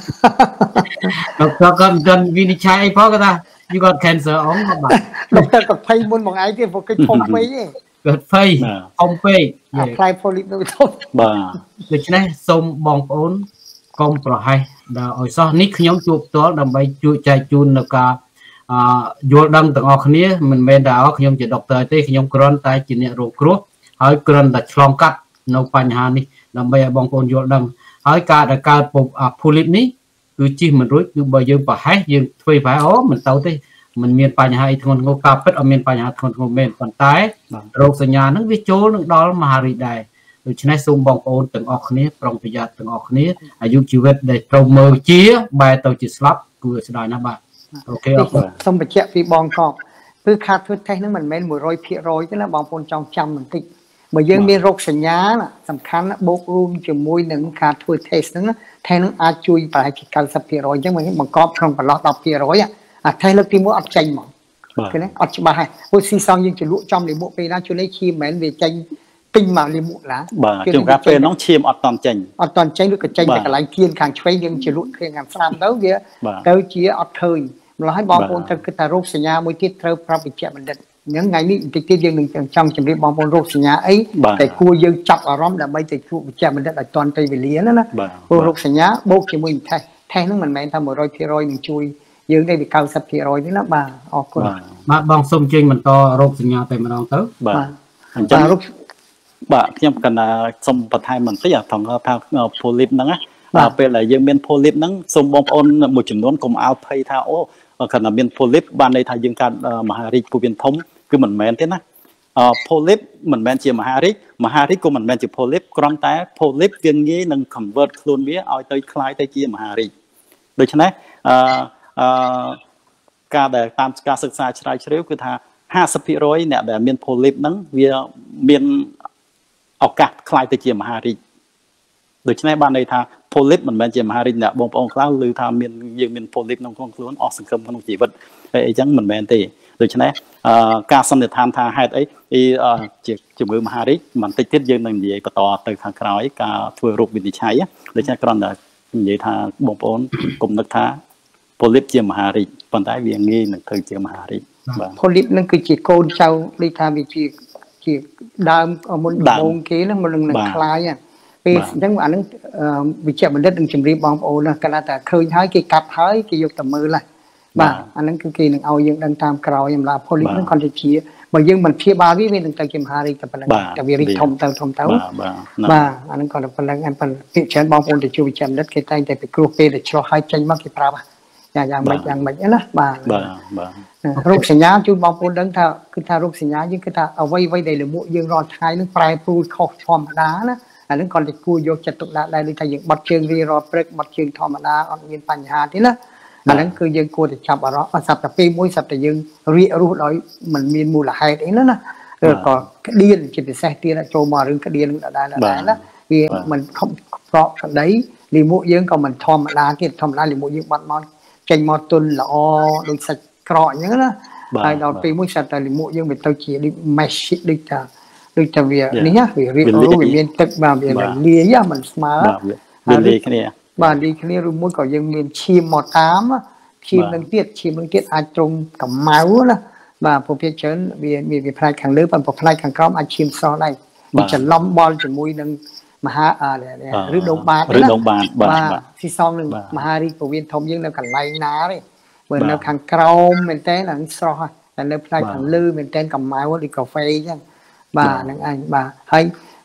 Doctor ក៏មិនទាន់វិនិច្ឆ័យអីផងគាត់ថា you got cancer អងបាទ Doctor ក៏ភ័យមុនមួយថ្ងៃទៀតព្រោះគេធំពេកទេគាត់ភ័យធំពេក apply polyp នៅធំបាទដូច្នេះសូមបងប្អូនកុំប្រហែសដល់ឲ្យសោះនេះខ្ញុំជួបផ្ទាល់ដើម្បីជួយចែកជូននៅការអយល់ដឹងទាំងអស់គ្នាមិនមែនតែខ្ញុំជា Doctor ទេខ្ញុំគ្រាន់តែជាអ្នករងគ្រោះហើយគ្រាន់តែឆ្លងកាត់នៅបញ្ហានេះដើម្បីឲ្យបងប្អូនយល់ដឹងហើយការដែលកើត polyp នេះគឺជិះមិនរួចគឺបើយើងប្រហែសយើងធ្វើប្រហែសអូមិនទៅទេមិនមានបញ្ហាអីធ្ងន់ធ្ងរការពិតអត់មានបញ្ហាធ្ងន់ធ្ងរមែនប៉ុន្តែរោគសញ្ញាហ្នឹងវាចូលនឹងដល់មហារីកដែរដូច្នេះសូមបងប្អូនទាំងអស់គ្នាប្រុងប្រយ័ត្នទាំងអស់គ្នាអាយុជីវិតដែលត្រូវមើលជាបែរទៅជាស្លាប់គួរស្ដាយណាស់បាទអូខេអរគុណសូមបញ្ជាក់ពីបងកបគឺខាតធ្វើតេស្តហ្នឹងមិនមែន one hundred percent ទេណាបងប្អូនចង់ចាំបន្តិចបើយើងមានរោគសញ្ញាសំខាន់បូករួមជាមួយនឹងការធ្វើ test ហ្នឹង test ហ្នឹងអាចជួយប្រហែលជា ninety percent អញ្ចឹងបង្កប់ក្នុងប្រឡោះ ten percent អា test លើកទីមួយអត់ចេញហ្មងឃើញទេអត់ច្បាស់ហើយព្រោះស៊ីសងយើងជលក់ចំលាមកពេលណាជួយនេះឈាមមិនមែនវាចេញពេញមកលាមកឡាបាទជួនកាលពេលហ្នឹងឈាមអត់តន់ចេញអត់តន់ចេញឬក៏ចេញតែកន្លែងគៀនខាងឆ្វេងយើងជលក់ខាងស្ដាំទៅវាទៅជាអត់ឃើញម្ល៉េះហើយបងប្អូនត្រូវគិតថារោគសញ្ញាមួយទៀតត្រូវប្រាប់វិជ្ជបណ្ឌិតអញ្ចឹងថ្ងៃនេះបន្តិចទៀតយើងនឹងចង់ជម្រាបបងប្អូនរោគសញ្ញាអីតែគួរយើងចាប់អារម្មណ៍ដើម្បីទៅជួបវិជ្ជបណ្ឌិតឲ្យទាន់ពេលវេលាណាណាព្រោះរោគសញ្ញាបូកជាមួយថេស្តថេស្តហ្នឹងមិនមែនថា one hundred percent នឹងជួយយើងទេវា ninety percent ទេណាបាទអរគុណបាទបងសូមជើញបន្តរោគសញ្ញាតែម្ដងទៅបាទអញ្ចឹងបាទខ្ញុំកណ្ដាសូមបន្ថែមបន្តិចអាត្រង់ថា polyp ហ្នឹងណាពេលដែលយើងមាន polyp ហ្នឹងសូមបងប្អូនមួយចំនួនកុំអោបភ័យថាអូគាត់ថាមាន polyp បានន័យថាយើងកើតមហារីកពោះវៀនធំគឺមិនមែនទេណាអឺ polyp មិនមែនជាមហារីកមហារីកក៏មិនមែនជា polyp គ្រាន់តែ polyp វាងាយនឹង convert ខ្លួនវាឲ្យទៅคล้ายទៅជាមហារីកដូច្នេះអឺអឺការដែលតាមការសិក្សាជ្រាវជ្រាវគឺថាfifty percent អ្នកដែលមាន polyp ហ្នឹងវាមានឱកាសคล้ายទៅជាមហារីកដូច្នេះបានន័យថា polyp មិនមែនជាមហារីកអ្នកបងប្អូនខ្លះឮថាមានយើងមាន polyp ក្នុងខ្លួនអស់សង្ឃឹមក្នុងជីវិតហើយអីចឹងមិនមែនទេដូច្នេះការសន្និដ្ឋានថាហេតុអីជាជំងឺមហារីកបន្តិចទៀតយើងនឹងនិយាយបន្តទៅខាងក្រោយការធ្វើរោគវិនិច្ឆ័យដូច្នេះគ្រាន់តែនិយាយថាបងប្អូនកុំនឹកថា polyp ជាមហារីកប៉ុន្តែវាងាយនឹងទៅជាមហារីកបាទ polyp នឹងគឺជាកូនចៅដូចថាវាជាជាដើមមុនដំបូងគេហ្នឹងមុននឹងខ្លាយពេលអញ្ចឹងអានឹងវិជ្ជបណ្ឌិតនឹងជម្រាបបងប្អូនណាគាត់ថាឃើញហើយគេកាត់ហើយគេយកទៅមើលបាទអានឹងគឺគេនឹងឲ្យយើងដឹងតាមក្រោយសម្រាប់ polyp ហ្នឹងគាត់ទៅជាបើយើងមិនព្យាបាលវាវានឹងទៅជាមហារីកតែប៉ុណ្្នឹងតែវារីកធំទៅធំទៅបាទអានឹងគាត់តែប៉ុណ្្នឹងប៉ុន្តែភាគច្រើនបងប្អូនទៅជួយវិជ្ជបណ្ឌិតគេតែងតែពិគ្រោះពេលដែលឆ្លោះហើយចេញមកគេប្រាប់យ៉ាងយ៉ាងម៉េចយ៉ាងម៉េចណាបាទបាទបាទរោគសញ្ញាជូនបងប្អូនដឹងថាគឺថារោគសញ្ញាយើងគឺថាអ្វីអ្វីដែលលាមកយើងរាល់ថ្ងៃនឹងប្រែប្រួលខុសធម្មតាណាអានឹងគាត់តែគួរយកចិត្តទុកដាក់ដែរដូចថាយើងបត់ជើងរៀរាល់ព្រឹកបត់ជើងធម្មតាអត់មានបញ្ហាទេណាអានឹងគឺយើងគួរតែចាប់អារម្មណ៍អត់ស្រាប់តែពេលមួយស្រាប់តែយើងរៀករស់ដោយមិនមានមូលហេតុអីណាណាឬក៏ក្តៀនជាពិសេសទៀតចូលមករឿងក្តៀនដដែលដែរណាវាមិនខំប្រកក្តីលាមកយើងក៏មិនធម្មតាទៀតធម្មតាលាមកយើងបាត់មកចេញមកទុនល្អដូចសាច់ក្រកអញ្ចឹងណាហើយដល់ពេលមួយស្រាប់តែលាមកយើងវាទៅជាដូច mesh ដូចថាដូចតែវានេះវារៀបរੂវាមានទឹកបាទវាលាយមិនស្មើវាលាយគ្នាបាទលាយគ្នាឬមួយក៏យើងមានឈាមមកតាមឈាមនឹងទៀតឈាមនឹងទៀតអាចត្រង់កម្មៅណាបាទប្រភេទច្រើនវាវាផ្នែកខាងលើប៉ុន្តែផ្នែកខាងក្រោមអាចឈាមសដែរវាច្រឡំបល់ជាមួយនឹងមហាឬដងបាតឬដងបាតបាទស៊ីសងនឹងមហារីកពោះវៀនធំយើងនៅកន្លែងណាទេបើនៅខាងក្រោមមែនតើហ្នឹងស្រស់តែនៅផ្នែកខាងលើមែនតើកម្មៅឬកាហ្វេអញ្ចឹងបាទហ្នឹងឯងបាទហើយ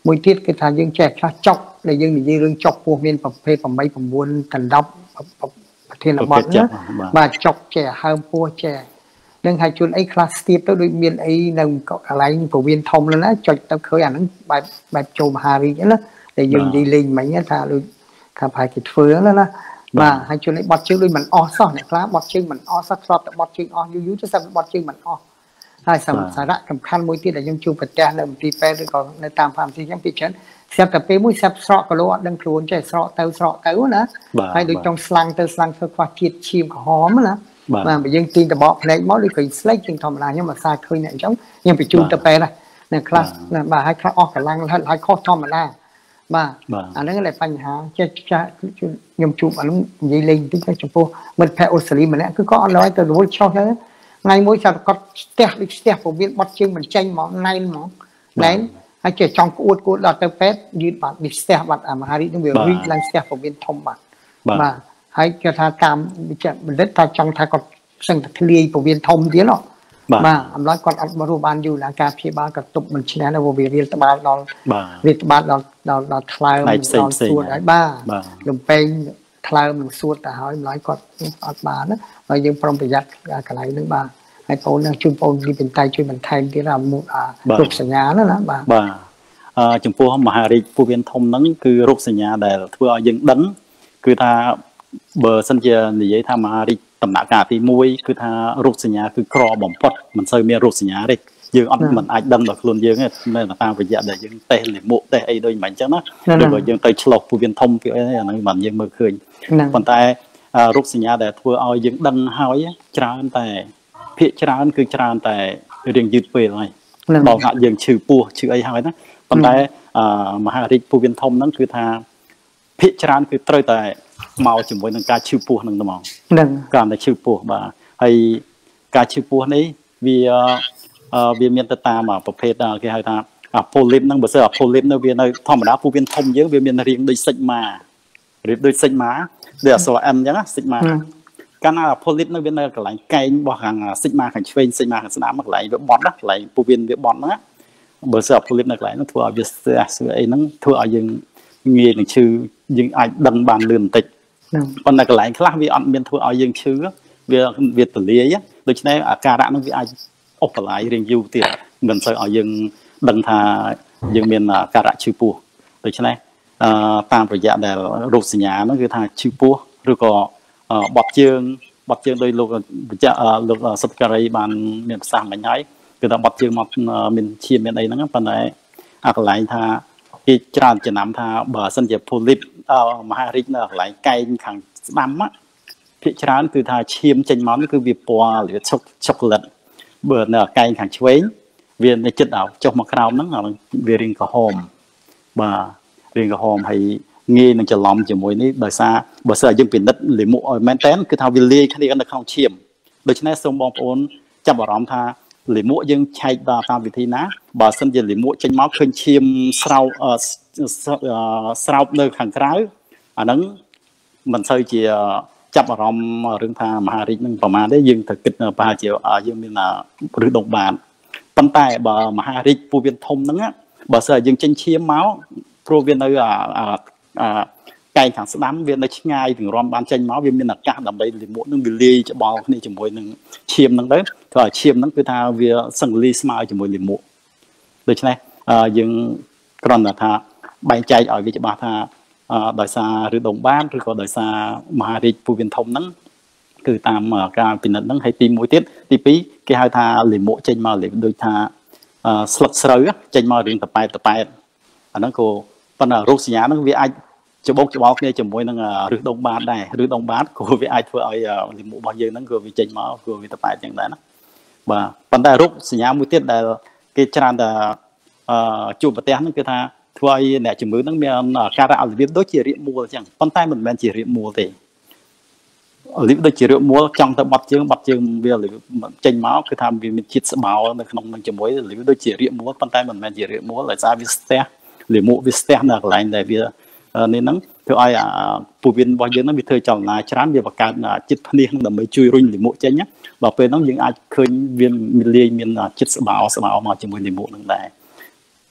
មួយទៀតគឺថាយើងចេះខ្លះចុកដែលយើងនិយាយរឿងចុកពោះមានប្រភេទ8 9កណ្ដប់ប្រធានបទណាបាទចុកចេះហើមពោះចេះនឹងហើយជួនអីខ្លះស្ទាបទៅដូចមានអីនៅកន្លែងពោះវៀនធំណាចុចទៅឃើញអាហ្នឹងបែបបែបចូលមហារីកណាដែលយើងនិយាយលេងមិញថាដូចថាប្រហែលគេធ្វើណាណាបាទហើយជួនអីបត់ជើងដូចមិនអស់សោះអ្នកខ្លះបត់ជើងមិនអស់សោះធ្លាប់តែបត់ជើងអស់យូរយូរទៅស្រាប់បត់ជើងមិនអស់ហើយសារៈសំខាន់មួយទៀតដែលយើងជួបប្រទះនៅមន្ទីរពេទ្យឬក៏នៅតាមផាមស៊ីចឹងពីច្រើនស្រាប់តែពេលមួយស្រាប់ស្រកគីឡូអត់ដឹងខ្លួនចេះស្រកទៅស្រកទៅណាហើយដូចចង់ស្លាំងទៅស្លាំងធ្វើខ្វះជាតិឈាមក្រហមណាបាទបើយើងទាញតបកផ្នែកមកដូចឃើញស្លេកជាងធម្មតាខ្ញុំអាសាឃើញអ្នកអញ្ចឹងខ្ញុំបញ្ជូនទៅពេទ្យណានៅខ្លះបាទហើយខ្លះអស់កម្លាំងហើយខុសធម្មតាបាទអាហ្នឹងតែបញ្ហាចេះចាស់ខ្ញុំជួបអាហ្នឹងនិយាយលេងបន្តិចទៅចំពោះមិត្តភ័ក្ដិអូស្ត្រាលីម្នាក់គឺក៏អត់ឡើយទៅរវល់ឆុសទៅថ្ងៃមួយចាប់គាត់ស្ទះដូចស្ទះពោះវៀនបត់ជើងមិនចេញហ្មងណែនហ្មងណែនហើយចេះចង់ក្អួតក្អួតដល់ទៅពេទ្យយឺតបាត់នេះស្ទះបាត់អាមហារីកនឹងវារីកឡើងស្ទះពោះវៀនធំបាត់បាទហើយគេថាតាមវិជ្ជាបណ្ឌិតថាចង់ថាគាត់សឹងតែធ្លាយពោះវៀនធំទៀតហ៎បាទអំឡុងគាត់អត់មករស់បានយូរឡើងការព្យាបាលក៏ទប់មិនឈ្នះនៅវារៀលត្បាល់ដល់រៀលត្បាល់ដល់ដល់ដល់ថ្លើមដល់សួតហើយបាទលំពេងថ្លើមនឹងសួតទៅហើយម្ល៉េះគាត់អត់បានណាហើយយើងប្រុងប្រយ័ត្នកន្លែងហ្នឹងបាទហើយបងនឹងជួយបងលីបិនតៃជួយបន្ថែមទៀតអារោគសញ្ញាណាណាបាទបាទអឺចំពោះមហារីកពោះវៀនធំហ្នឹងគឺរោគសញ្ញាដែលធ្វើឲ្យយើងដឹងគឺថាបើសិនជានិយាយថាមហារីកដំណាក់កាលទីមួយគឺថារោគសញ្ញាគឺក្របំផុតមិនសូវមានរោគសញ្ញាទេយើងអត់មិនអាចដឹងដល់ខ្លួនយើងទេនៅតាមរយៈដែលយើងតេស្តលាមកតេស្តអីដូចមិនអញ្ចឹងណាឬក៏យើងទៅឆ្លុះពោះវៀនធំពីអីអាហ្នឹងមិនយើងមើលឃើញប៉ុន្តែរោគសញ្ញាដែលធ្វើឲ្យយើងដឹងហើយច្រើនតែភាគច្រើនគឺច្រើនតែរៀងយឺតពេលហើយដល់ថាយើងឈឺពោះឈឺអីហើយណាប៉ុន្តែមហារីកពោះវៀនធំហ្នឹងគឺថាភាគច្រើនគឺត្រូវតែមកជាមួយនឹងការឈឺពោះហ្នឹងហ្មងហ្នឹងការតែឈឺពោះបាទហើយការឈឺពោះនេះវាវាមានទៅតាមប្រភេទគេហៅថាអាផូលីបហ្នឹងបើសិនអាផូលីបនៅវានៅធម្មតាពោះវៀនធំយើងវាមានរាងដូចសិចម៉ារៀបដូចសិចម៉ាដូចអក្សរ M អញ្ចឹងណាសិចម៉ាកាលណាផូលីបនៅវានៅកន្លែងកែងរបស់ខាងសិចម៉ាខាងឆ្វេងសិចម៉ាខាងស្ដាំកន្លែងវាបត់ណាកន្លែងពោះវៀនវាបត់ហ្នឹងបើសិនអាផូលីបនៅកន្លែងហ្នឹងធ្វើឲ្យវាស្ទះស្អីហ្នឹងធ្វើឲ្យយើងងាយនឹងឈឺយើងអាចដឹងបានលឿនបន្តិចប៉ុន្តែកន្លែងខ្លះវាអត់មានធ្វើឲ្យយើងឈឺវាវាទលាយដូច្នេះអាការៈហ្នឹងវាអាចអស់បន្លាយរៀងយូរទៀតមិនសូវឲ្យយើងដឹងថាយើងមានអាការៈឈឺពោះដូច្នេះអឺតាមរយៈដែលរោគសញ្ញាហ្នឹងគឺថាឈឺពោះឬក៏បត់ជើងបត់ជើងដោយលោកវិជ្ជាលោកសុតការីបានមានប្រសាសន៍មិញហើយគឺថាបត់ជើងមកមានឈាមមានអីហ្នឹងប៉ុន្តែអាកន្លែងថាគេច្រើនចំណាំថាបើសិនជា polyp មហារីកនៅកន្លែងកែងខាងស្ដាំភាគច្រើនគឺថាឈាមចេញមកគឺវាពណ៌វាឆុកឆូកូឡាត់បើនៅកែងខាងឆ្វេងវានៅចិត្តដល់ចុះមកក្រោមហ្នឹងវារាងក្រហមបាទរាងក្រហមហើយងាយនឹងច្រឡំជាមួយនេះដោយសារបើសិនយើងពិនិត្យលាមកឲ្យមែនតើគឺថាវាលាយគ្នានៅក្នុងឈាមដូច្នេះសូមបងប្អូនចាប់អារម្មណ៍ថាលាមកយើងឆែកដល់តាមវិធីណាបើសិនជាលាមកចេញមកឃើញឈាមស្រោបស្រោបនៅខាងក្រៅអាហ្នឹងមិនសូវជាចាប់អារម្មណ៍រឿងថាមហារីកនឹងប្រមាណទេយើងត្រូវគិតប្រហែលជាយើងមានឬដងបានប៉ុន្តែបើមហារីកពោះវៀនធំហ្នឹងបើសិនយើងចេញឈាមមកព្រោះវានៅអាកែងខាងស្ដាំវានៅឆ្ងាយពីរំបានចេញមកវាមានឱកាសដើម្បីលាមកនឹងវាលាយច្បល់គ្នាជាមួយនឹងឈាមហ្នឹងទៅព្រោះឈាមហ្នឹងគឺថាវាសង្លីស្មើជាមួយលាមកដូច្នេះយើងគ្រាន់តែថាបែងចែកឲ្យវាច្បាស់ថាដោយសារឬដងបានឬក៏ដោយសារមហារីកពោះវៀនធំហ្នឹងគឺតាមការពិនិត្យហ្នឹងហើយទីមួយទៀតទីពីរគេហៅថាលាមកចេញមកដូចថាស្លឹកស្រូវចេញមករៀងតប៉ែតតប៉ែតអាហ្នឹងក៏ប៉ុន្តែរោគសញ្ញាហ្នឹងវាអាចច្បោកច្បល់គ្នាជាមួយនឹងរឹសដងបាតដែររឹសដងបាតក៏វាអាចធ្វើឲ្យលាមករបស់យើងហ្នឹងក៏វាចេញមកក៏វាតប៉ែតចឹងដែរណាបាទប៉ុន្តែរោគសញ្ញាមួយទៀតដែលគេច្រើនតែជួបប្រទះហ្នឹងគឺថាធ្វើឲ្យអ្នកជំងឺហ្នឹងមានការៈរបៀបដូចជារាកមួលអញ្ចឹងប៉ុន្តែមិនមែនជារាកមួលទេរបៀបដូចជារាកមួលចង់ទៅបត់ជើងបត់ជើងវាចេញមកគឺថាវាមានជាតិស្បោនៅក្នុងនឹងជាមួយរបៀបដូចជារាកមួលប៉ុន្តែមិនមែនជារាកមួលដោយសារវាស្ទះលាមកវាស្ទះនៅកន្លែងដែលវានេះហ្នឹងធ្វើឲ្យពោះវៀនរបស់យើងហ្នឹងវាធ្វើចលនាច្រើនវាបង្កើតជាតិភ្នៀសហ្នឹងដើម្បីជួយរុញលាមកចេញបើពេលហ្នឹងយើងអាចឃើញវាលាយមានជាតិស្បោស្បោមកជាមួយលាមកហ្នឹងដែរ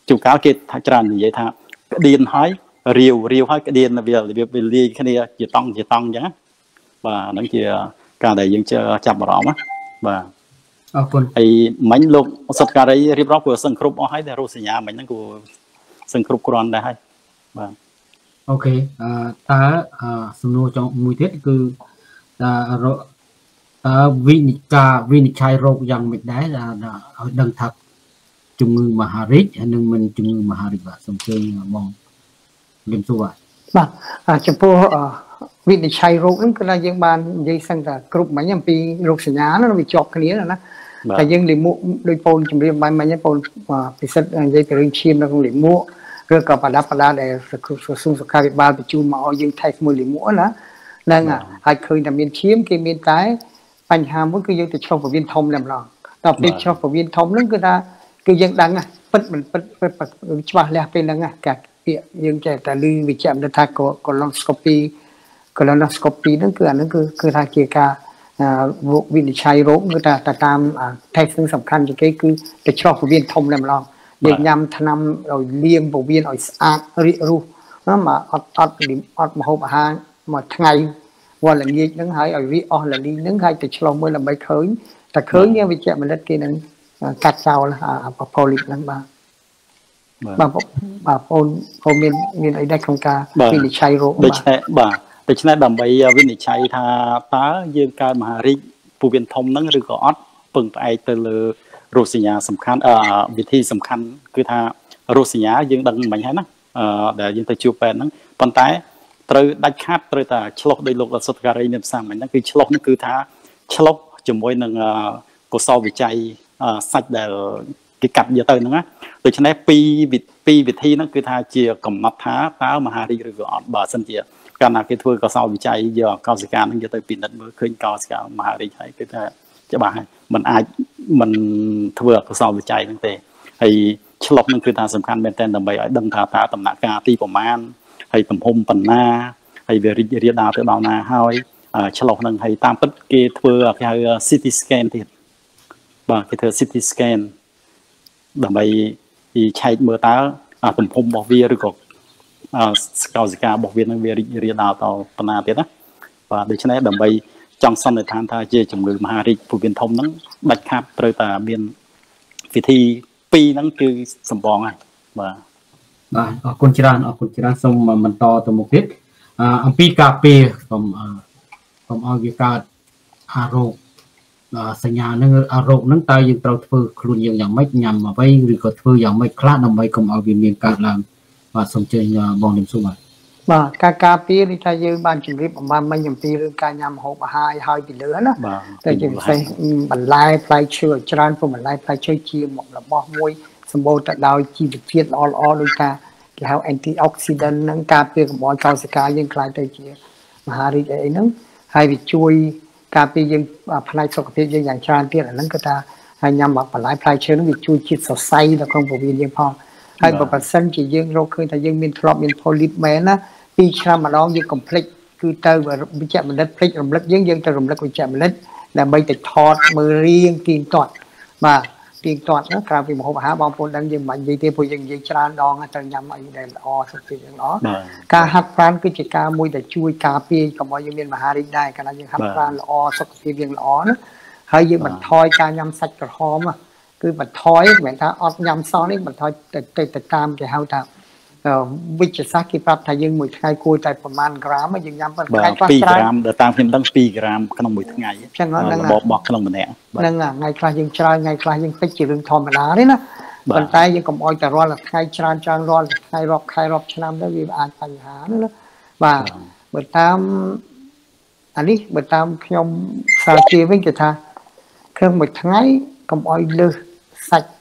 ជួនកាលគេថាច្រើននិយាយថាក្តៀនហើយរាវរាវហើយក្តៀនវាវាលាយគ្នាជាតង់ជាតង់អញ្ចឹងបាទហ្នឹងជាការដែលយើងចាប់អារម្មណ៍ណាបាទអរគុណហើយមិញលោកសុតការីរៀបរាប់ព្រោះសឹងគ្រប់អស់ហើយតែរោគសញ្ញាមិញហ្នឹងគួរសឹងគ្រប់គ្រាន់ដែរហើយបាទអូខេអឺតើសំណួរចុងមួយទៀតគឺតើតើវិនិច្ឆ័យវិនិច្ឆ័យរោគយ៉ាងម៉េចដែរឲ្យដឹងថាជំងឺមហារីកហើយនឹងមិនជំងឺមហារីកបាទសូមជើញបងលឹមសួរបាទបាទចំពោះវិនិច្ឆ័យរោគហ្នឹងគឺថាយើងបាននិយាយសឹងថាគ្រប់មិញអំពីរោគសញ្ញាណាវាជាប់គ្នាណាតែយើងលិមួកដោយពូនជំរាបបាយមិញពូនពិសិដ្ឋនិយាយពីរឿងឈាមនៅក្នុងលិមួកឬក៏បដាបដាដែលក្រសួងសុខាភិបាលបញ្ជូនមកឲ្យយើងថែមួយលិមួកណាហ្នឹងហើយឃើញតែមានឈាមគេមានតែបញ្ហាមួយគឺយើងទៅឆ្លុះពោះវៀនធំតែម្ដងដល់ពេលឆ្លុះពោះវៀនធំហ្នឹងគឺថាគឺយើងដឹងពិតមិនពិតច្បាស់លាស់ពេលហ្នឹងកាពាក្យយើងចេះតែឮវិជ្ជាមិនថាកូឡុនស្កូពីកូឡុនស្កូពីហ្នឹងគឺអាហ្នឹងគឺគឺថាជាការវិនិច្ឆ័យរោគគឺថាតាមថេស្តនឹងសំខាន់ជាងគេគឺទៅឆ្លុះពោះវៀនធំតែម្ដងយើងញ៉ាំថ្នាំឲ្យលាងពោះវៀនឲ្យស្អាតរីករុះណាមកអត់អត់អត់ម្ហូបអាហារមួយថ្ងៃវល់ល្ងាចហ្នឹងហើយឲ្យរីកអស់លលីហ្នឹងហើយទៅឆ្លុះមើលដើម្បីឃើញតែឃើញយើងវិជ្ជាបណ្ឌិតគេនឹងកាត់ចោលអាប៉ូលីកហ្នឹងបាទបាទបាទបងបងមានមានអីដែរក្នុងការវិនិច្ឆ័យរោគបាទដូច្នេះបាទដូច្នេះដើម្បីវិនិច្ឆ័យថាតើយើងកើតមហារីកពោះវៀនធំហ្នឹងឬក៏អត់ពឹងផ្អែកទៅលើរោគសញ្ញាសំខាន់អឺវិធីសំខាន់គឺថារោគសញ្ញាយើងដឹងមិញហើយណាអឺដែលយើងទៅជួបពេទ្យហ្នឹងប៉ុន្តែត្រូវដាច់ខាត់ត្រូវតែឆ្លុះដោយលោកសុតការីមានផ្សាមិញហ្នឹងគឺឆ្លុះហ្នឹងគឺថាឆ្លុះជាមួយនឹងកុសលវិច័យសាច់ដែលគេកាត់យកទៅហ្នឹងណាដូច្នេះពីរពីរវិធីហ្នឹងគឺថាជាកំណត់ថាតើមហារីកឬក៏អត់បើសិនជាកាលណាគេធ្វើកសោវិច័យយកកោសិកាហ្នឹងយកទៅពិនិត្យមើលឃើញកោសិកាមហារីកហើយគឺថាច្បាស់ហើយมันអាចมันធ្វើកសោវិច័យហ្នឹងទេហើយឆ្លុះហ្នឹងគឺថាសំខាន់មែនទែនដើម្បីឲ្យដឹងថាតើដំណាក់កាលទីប្រមាណហើយទំហំប៉ុណ្ណាហើយវារីករាលដាលទៅដល់ណាហើយឆ្លុះហ្នឹងហើយតាមពិតគេធ្វើគេហៅ C T scan ទៀតបាទគេធ្វើ C T scan ដើម្បីឆែកមើលតើទំហំរបស់វាឬក៏កោសិការបស់វានឹងវារីករាលដាលដល់ប៉ុណ្ណាទៀតណាបាទដូច្នេះដើម្បីចង់សន្និដ្ឋានថាជាជំងឺមហារីកពោះវៀនធំហ្នឹងដាច់ខាត់ត្រូវតែមានវិធីពីរហ្នឹងគឺសម្បងហើយបាទបាទអរគុណច្រើនអរគុណច្រើនសូមបន្តទៅមុខទៀតអំពីការពារសូមសូមឲ្យវាកើតអារោគសញ្ញាហ្នឹងអារោគហ្នឹងតើយើងត្រូវធ្វើខ្លួនយើងយ៉ាងម៉េចញ៉ាំអ្វីឬក៏ធ្វើយ៉ាងម៉េចខ្លះដើម្បីកុំឲ្យវាមានកើតឡើងបាទសូមជើញបងលឹមសួរបាទបាទការការពារនេះថាយើងបានជម្រាបអំបានមិញអំពីរឿងការញ៉ាំម្ហូបអាហារឲ្យពីលើណាតែជាពិសេសបន្លែផ្លែឈើច្រើនព្រោះបន្លែផ្លែឈើជារបស់មួយសម្បូរទៅដោយជីវជាតិល្អល្អដោយការគេហៅ antioxidant ហ្នឹងការពារកុំឲ្យកោសិកាយើងខ្លាយទៅជាមហារីកអីហ្នឹងហើយវាជួយការពារយើងផ្នែកសុខភាពយើងយ៉ាងច្រើនទៀតអាហ្នឹងគឺថាហើយញ៉ាំបន្លែផ្លែឈើហ្នឹងវាជួយជាតិសរសៃនៅក្នុងពោះវៀនយើងផងហើយបើប្រសិនជាយើងរកឃើញថាយើងមានធ្លាប់មាន polyp មែនណាពីរឆ្នាំម្ដងយើង complete គឺទៅវិជ្ជបណ្ឌិតភ្លេចរំលឹកយើងយើងទៅរំលឹកវិជ្ជបណ្ឌិតដើម្បីទៅថតមើលរៀងទៀងទាត់បាទទៀងទាត់ណាក្រៅពីម្ហូបអាហារបងប្អូនដឹងយើងមិននិយាយទេព្រោះយើងនិយាយច្រើនដងទៅញ៉ាំអីដែលល្អសុខភាពយើងល្អការហាត់ប្រាណគឺជាការមួយដែលជួយការពារកុំឲ្យយើងមានមហារីកដែរកាលណាយើងហាត់ប្រាណល្អសុខភាពយើងល្អណាហើយយើងបន្ថយការញ៉ាំសាច់ក្រហមគឺបន្ថយមិនមែនថាអត់ញ៉ាំសនេះបន្ថយទៅទៅតាមគេហៅថាវិជ្ជសាស្ត្រគេប្រាប់ថាយើងមួយថ្ងៃគួរតែប្រមាណក្រាមយើងញ៉ាំប៉ុន្តែខ្លះពីរក្រាមដល់តាមខ្ញុំដឹងពីរក្រាមក្នុងមួយថ្ងៃចឹងហ្នឹងរបបរបស់ក្នុងម្នាក់ហ្នឹងថ្ងៃខ្លះយើងច្រើនថ្ងៃខ្លះយើងតិចជារឿងធម្មតាទេណាប៉ុន្តែយើងកុំអោយតែរាល់ថ្ងៃច្រើនច្រើនរាល់ថ្ងៃរាប់ខែរាប់ឆ្នាំទៅវាអាចបញ្ហាណាបាទបើតាមអានេះបើតាមខ្ញុំសាជាវិញគេថាក្នុងមួយថ្ងៃកុំអោយលើសសាច់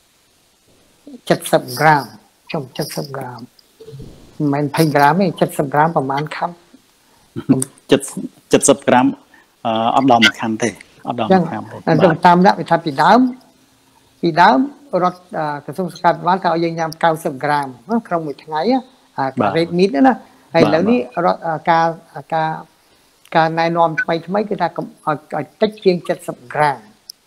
70ក្រាមចំ70ក្រាមមិនមែន20ក្រាមទេ70ក្រាមប្រហែលខាំ 70ក្រាមអត់ដល់មួយខាំទេអត់ដល់មួយខាំទេតែតាមដាក់វាថាពីដើមពីដើមរដ្ឋក្រសួងសុខាភិបាលថាឲ្យយើងញ៉ាំ90ក្រាមក្នុងមួយថ្ងៃអារ៉េតមីតណាហើយឥឡូវនេះរដ្ឋការការការណែនាំថ្មីថ្មីគឺថាឲ្យតិចជាង70ក្រាម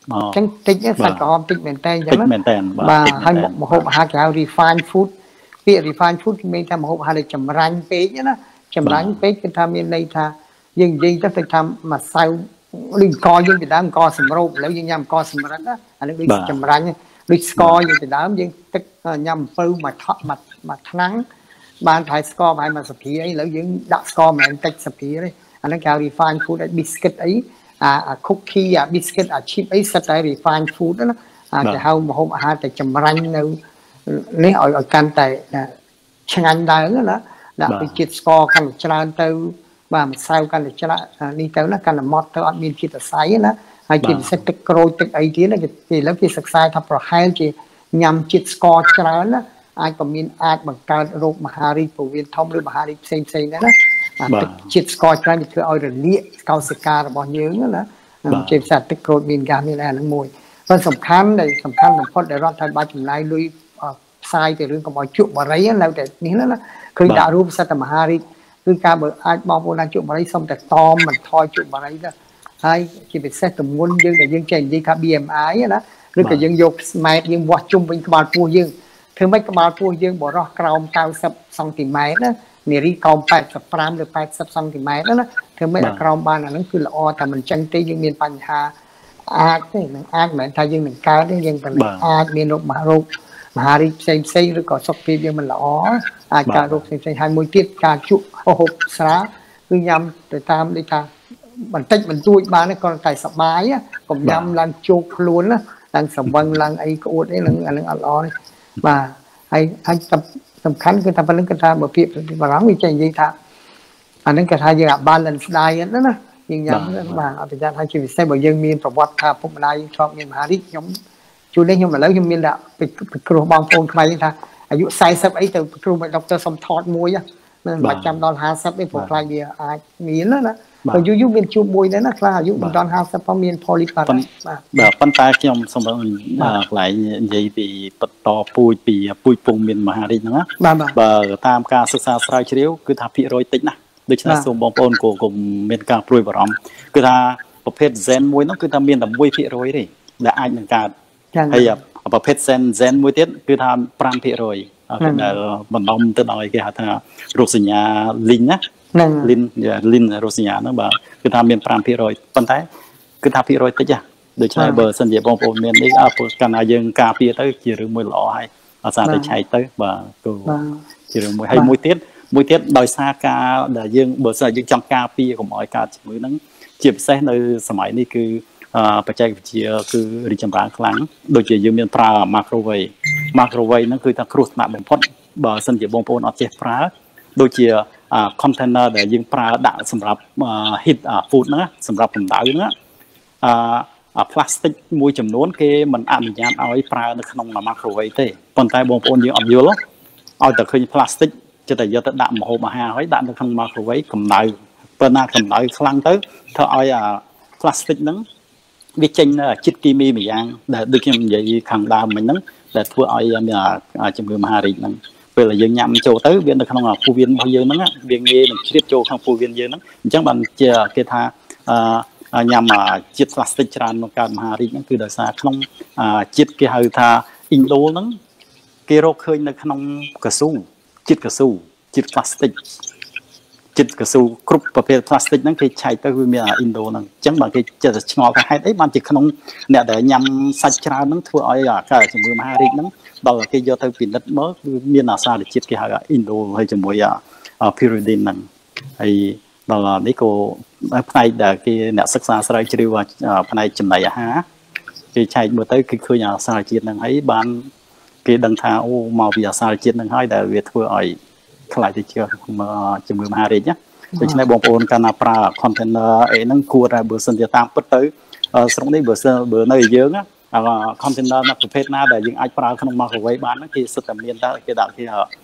ចឹងតិចសាច់ក្រហមតិចមែនតើអញ្ចឹងបាទហើយម្ហូបអាហារគេហៅ refined food ពាក្យ refined food គឺមានថាម្ហូបអាហារដែលចម្រាញ់ពេកណាចម្រាញ់ពេកគឺថាមានន័យថាយើងនិយាយទៅទៅថាម្សៅដូចអង្គយើងពីដើមអង្គសម្រូបឥឡូវយើងញ៉ាំអង្គសម្រិតណាអានេះដូចចម្រាញ់ដូចស្ករយើងពីដើមយើងទឹកញ៉ាំអំពៅមួយថក់មួយថ្នាំងបានថៃស្ករប្រហែលមួយសភាអីឥឡូវយើងដាក់ស្ករមិនមែនតិចសភាទេអានេះគេហៅ refined food ហើយ biscuit អីអា cookie អា biscuit អា chip អីសិតតែ refined food ណាអាគេហៅម្ហូបអាហារតែចម្រាញ់នៅនេះឲ្យឲ្យកាន់តែឆ្ងាញ់ដែរណាដាក់ពីជាតិស្ករកាន់តែច្រើនទៅបាទម្សៅកាន់តែច្រើននេះទៅណាកាន់តែម៉ត់ទៅអត់មានជាតិសរសៃណាហើយជាពិសេសទឹកក្រូចទឹកអីទៀតគេឥឡូវគេសិក្សាថាប្រហែលជាញ៉ាំជាតិស្ករច្រើនណាអាចក៏មានអាចបង្កើតរោគមហារីកពោះវៀនធំឬមហារីកផ្សេងផ្សេងដែរណាទឹកជាតិស្ករច្រើនវាធ្វើឲ្យរលាកកោសិការបស់យើងណាជាពិសេសទឹកក្រូចមានហ្គាសមានអាហ្នឹងមួយប៉ុន្តែសំខាន់ដែលសំខាន់បំផុតដែលរដ្ឋាភិបាលចំណាយលុយផ្សាយទៅរឿងកុំឲ្យជក់បារីនៅតែនេះណាឃើញដាក់រូបសិទ្ធិមហារីកគឺការបើអាចបងប្អូនណាជក់បារីសុំតែតមមិនថយជក់បារីទៅហើយជាពិសេសទម្ងន់យើងដែលយើងចេះនិយាយថា B M I ណាឬក៏យើងយកស្មែតយើងវាស់ជុំវិញក្បាលពោះយើងធ្វើម៉េចក្បាលពោះយើងបរោះក្រោម90សង់ទីម៉ែត្រណានារីក្រោម85ឬ80សង់ទីម៉ែត្រណាធ្វើម៉េចឲ្យក្រោមបានអាហ្នឹងគឺល្អតែមិនចឹងទេយើងមានបញ្ហាអាចទេនឹងអាចមិនមែនថាយើងនឹងកើតទេយើងតែអាចមានរោគមហារោគមហារីកផ្សេងផ្សេងឬក៏សុខភាពយើងមិនល្អអាចកើតរោគផ្សេងផ្សេងហើយមួយទៀតការជក់ហូបស្រាគឺញ៉ាំទៅតាមដូចថាបន្តិចបន្តួចបានគ្រាន់តែសប្បាយកុំញ៉ាំឡើងជោគខ្លួនណាឡើងស្រវឹងឡើងអីក្អួតអីនឹងអានឹងអត់ល្អទេបាទហើយហើយសំខាន់គឺថាប៉ុណ្្នឹងគឺថាបើពាក្យបារាំងវាចេះនិយាយថាអានឹងគេថាយើងអា balance diet ណាយើងញ៉ាំបាទអត់ប្រយ័ត្នហើយជាពិសេសបើយើងមានប្រវត្តិថាពុកម្ដាយយើងធ្លាប់មានមហារីកខ្ញុំជួននេះខ្ញុំឥឡូវខ្ញុំមានដាក់ពិគ្រោះបងប្អូនខ្មែរថាអាយុ40អីទៅពិគ្រោះមកដុកទ័រសុំថតមួយមិនបាច់ចាំដល់50ទេព្រោះខ្លាចវាអាចមានណាបើយូរយូរមានជួបមួយដែរណាខ្លះអាយុមិនដល់50ផងមាន polyp បាទបាទប៉ុន្តែខ្ញុំសូមកន្លែងនិយាយពីបន្តពូជពីពូជពងមានមហារីកហ្នឹងណាបើតាមការសិក្សាស្រាវជ្រាវគឺថាភាគរយតិចណាស់ដូច្នេះសូមបងប្អូនក៏កុំមានការព្រួយបារម្ភគឺថាប្រភេទ Zen មួយហ្នឹងគឺថាមានតែ one percent ទេដែលអាចនឹងកើតហើយប្រភេទ Zen Zen មួយទៀតគឺថាfive percent ដែលបណ្ដុំទៅដល់គេហៅថារោគសញ្ញាលីងណាលីនលីនរោគសញ្ញាហ្នឹងបាទគឺថាមានfive percent ប៉ុន្តែគឺថាភាគរយតិចហ่ะដូច្នេះបើសិនជាបងប្អូនមាននេះអើកាលណាយើងការពារទៅជារឿងមួយល្អហើយអាសាតែឆែកទៅបាទគឺជារឿងមួយហើយមួយទៀតមួយទៀតដោយសារការដែលយើងបើសិនយើងចង់ការពារកុំឲ្យកើតជំងឺហ្នឹងជាពិសេសនៅសម័យនេះគឺបច្ចេកវិទ្យាគឺរីកចម្រើនខ្លាំងដូចជាយើងមានប្រើ microwave microwave ហ្នឹងគឺថាគ្រោះថ្នាក់បំផុតបើសិនជាបងប្អូនអត់ចេះប្រើដូចជា container ដែលយើងប្រើដាក់សម្រាប់ heat food ហ្នឹងសម្រាប់កម្ដៅហ្នឹងអា plastic មួយចំនួនគេមិនអនុញ្ញាតឲ្យប្រើនៅក្នុង microwave ទេប៉ុន្តែបងប្អូនយើងអត់យល់ឲ្យតែឃើញ plastic ចិត្តតែយកទៅដាក់ម្ហូបអាហារហើយដាក់នៅក្នុង microwave កម្ដៅប៉ុន្តែកម្ដៅខ្លាំងទៅធ្វើឲ្យអា plastic ហ្នឹងវាចេញជាតិគីមីមួយយ៉ាងដែលដូចខ្ញុំនិយាយខាងដើមមិញហ្នឹងដែលធ្វើឲ្យមានជំងឺមហារីកហ្នឹងពេលដែលយើងញ៉ាំចូលទៅវានៅក្នុងពោះវៀនរបស់យើងហ្នឹងវាងាយនឹងជ្រាបចូលក្នុងពោះវៀនយើងហ្នឹងអញ្ចឹងបានជាគេថាញ៉ាំជាតិ plastic ច្រើនក្នុងកើតមហារីកហ្នឹងគឺដោយសារក្នុងជាតិគេហៅថាអ៊ីនដូលហ្នឹងគេរកឃើញនៅក្នុងកស៊ូជាតិកស៊ូជាតិ plastic ចិត្តកស៊ូគ្រប់ប្រភេទ plastic ហ្នឹងគេឆែកទៅវាមានអា អ៊ីនដូហ្នឹងអញ្ចឹងបើគេចិត្តឆ្ងល់ថាហេតុអីបានជាក្នុងអ្នកដែលញ៉ាំសាច់ច្រើនហ្នឹងធ្វើឲ្យកើតជំងឺមហារីកហ្នឹងដល់គេយកទៅពិនិត្យមើលគឺមានអាសារជាតិគេហៅអា អ៊ីនដូហើយជាមួយអា pyridine ហ្នឹងហើយដល់នេះក៏ផ្នែកដែលគេអ្នកសិក្សាស្រាវជ្រាវផ្នែកចំណីអាហារគេឆែកមើលទៅគឺឃើញអាសារជាតិហ្នឹងហើយបានគេដឹងថាអូមកពីអាសារជាតិហ្នឹងហើយដែលវាធ្វើឲ្យខ្លាចទៅជាជំងឺមហារីកណាដូច្នេះបងប្អូនកាលណាប្រើ container អីហ្នឹងគួរតែបើសិនជាតាមពិតទៅស្រុកនេះបើសិនបើនៅយើងអា container ណាប្រភេទណាដែលយើងអាចប្រើក្នុង microwave បានហ្នឹងគេសិតតែមានតែគេដាក់គេ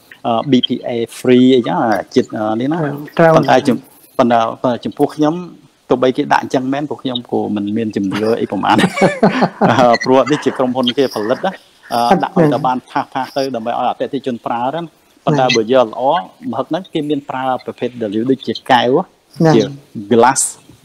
B P A free អីចឹងជាតិនេះណាប៉ុន្តែប៉ុន្តែចំពោះខ្ញុំទោះបីគេដាក់អញ្ចឹងមែនពួកខ្ញុំក៏មិនមានជំនឿអីប្រហែលព្រោះនេះជាក្រុមហ៊ុនគេផលិតណាដាក់ឲ្យតែបានផាសផាសទៅដើម្បីឲ្យអតិថិជនប្រើហ្នឹងប៉ុន្តែបើយកល្អមហឹកហ្នឹងគេមានប្រើប្រភេទដែលដូចជាកែវជា glass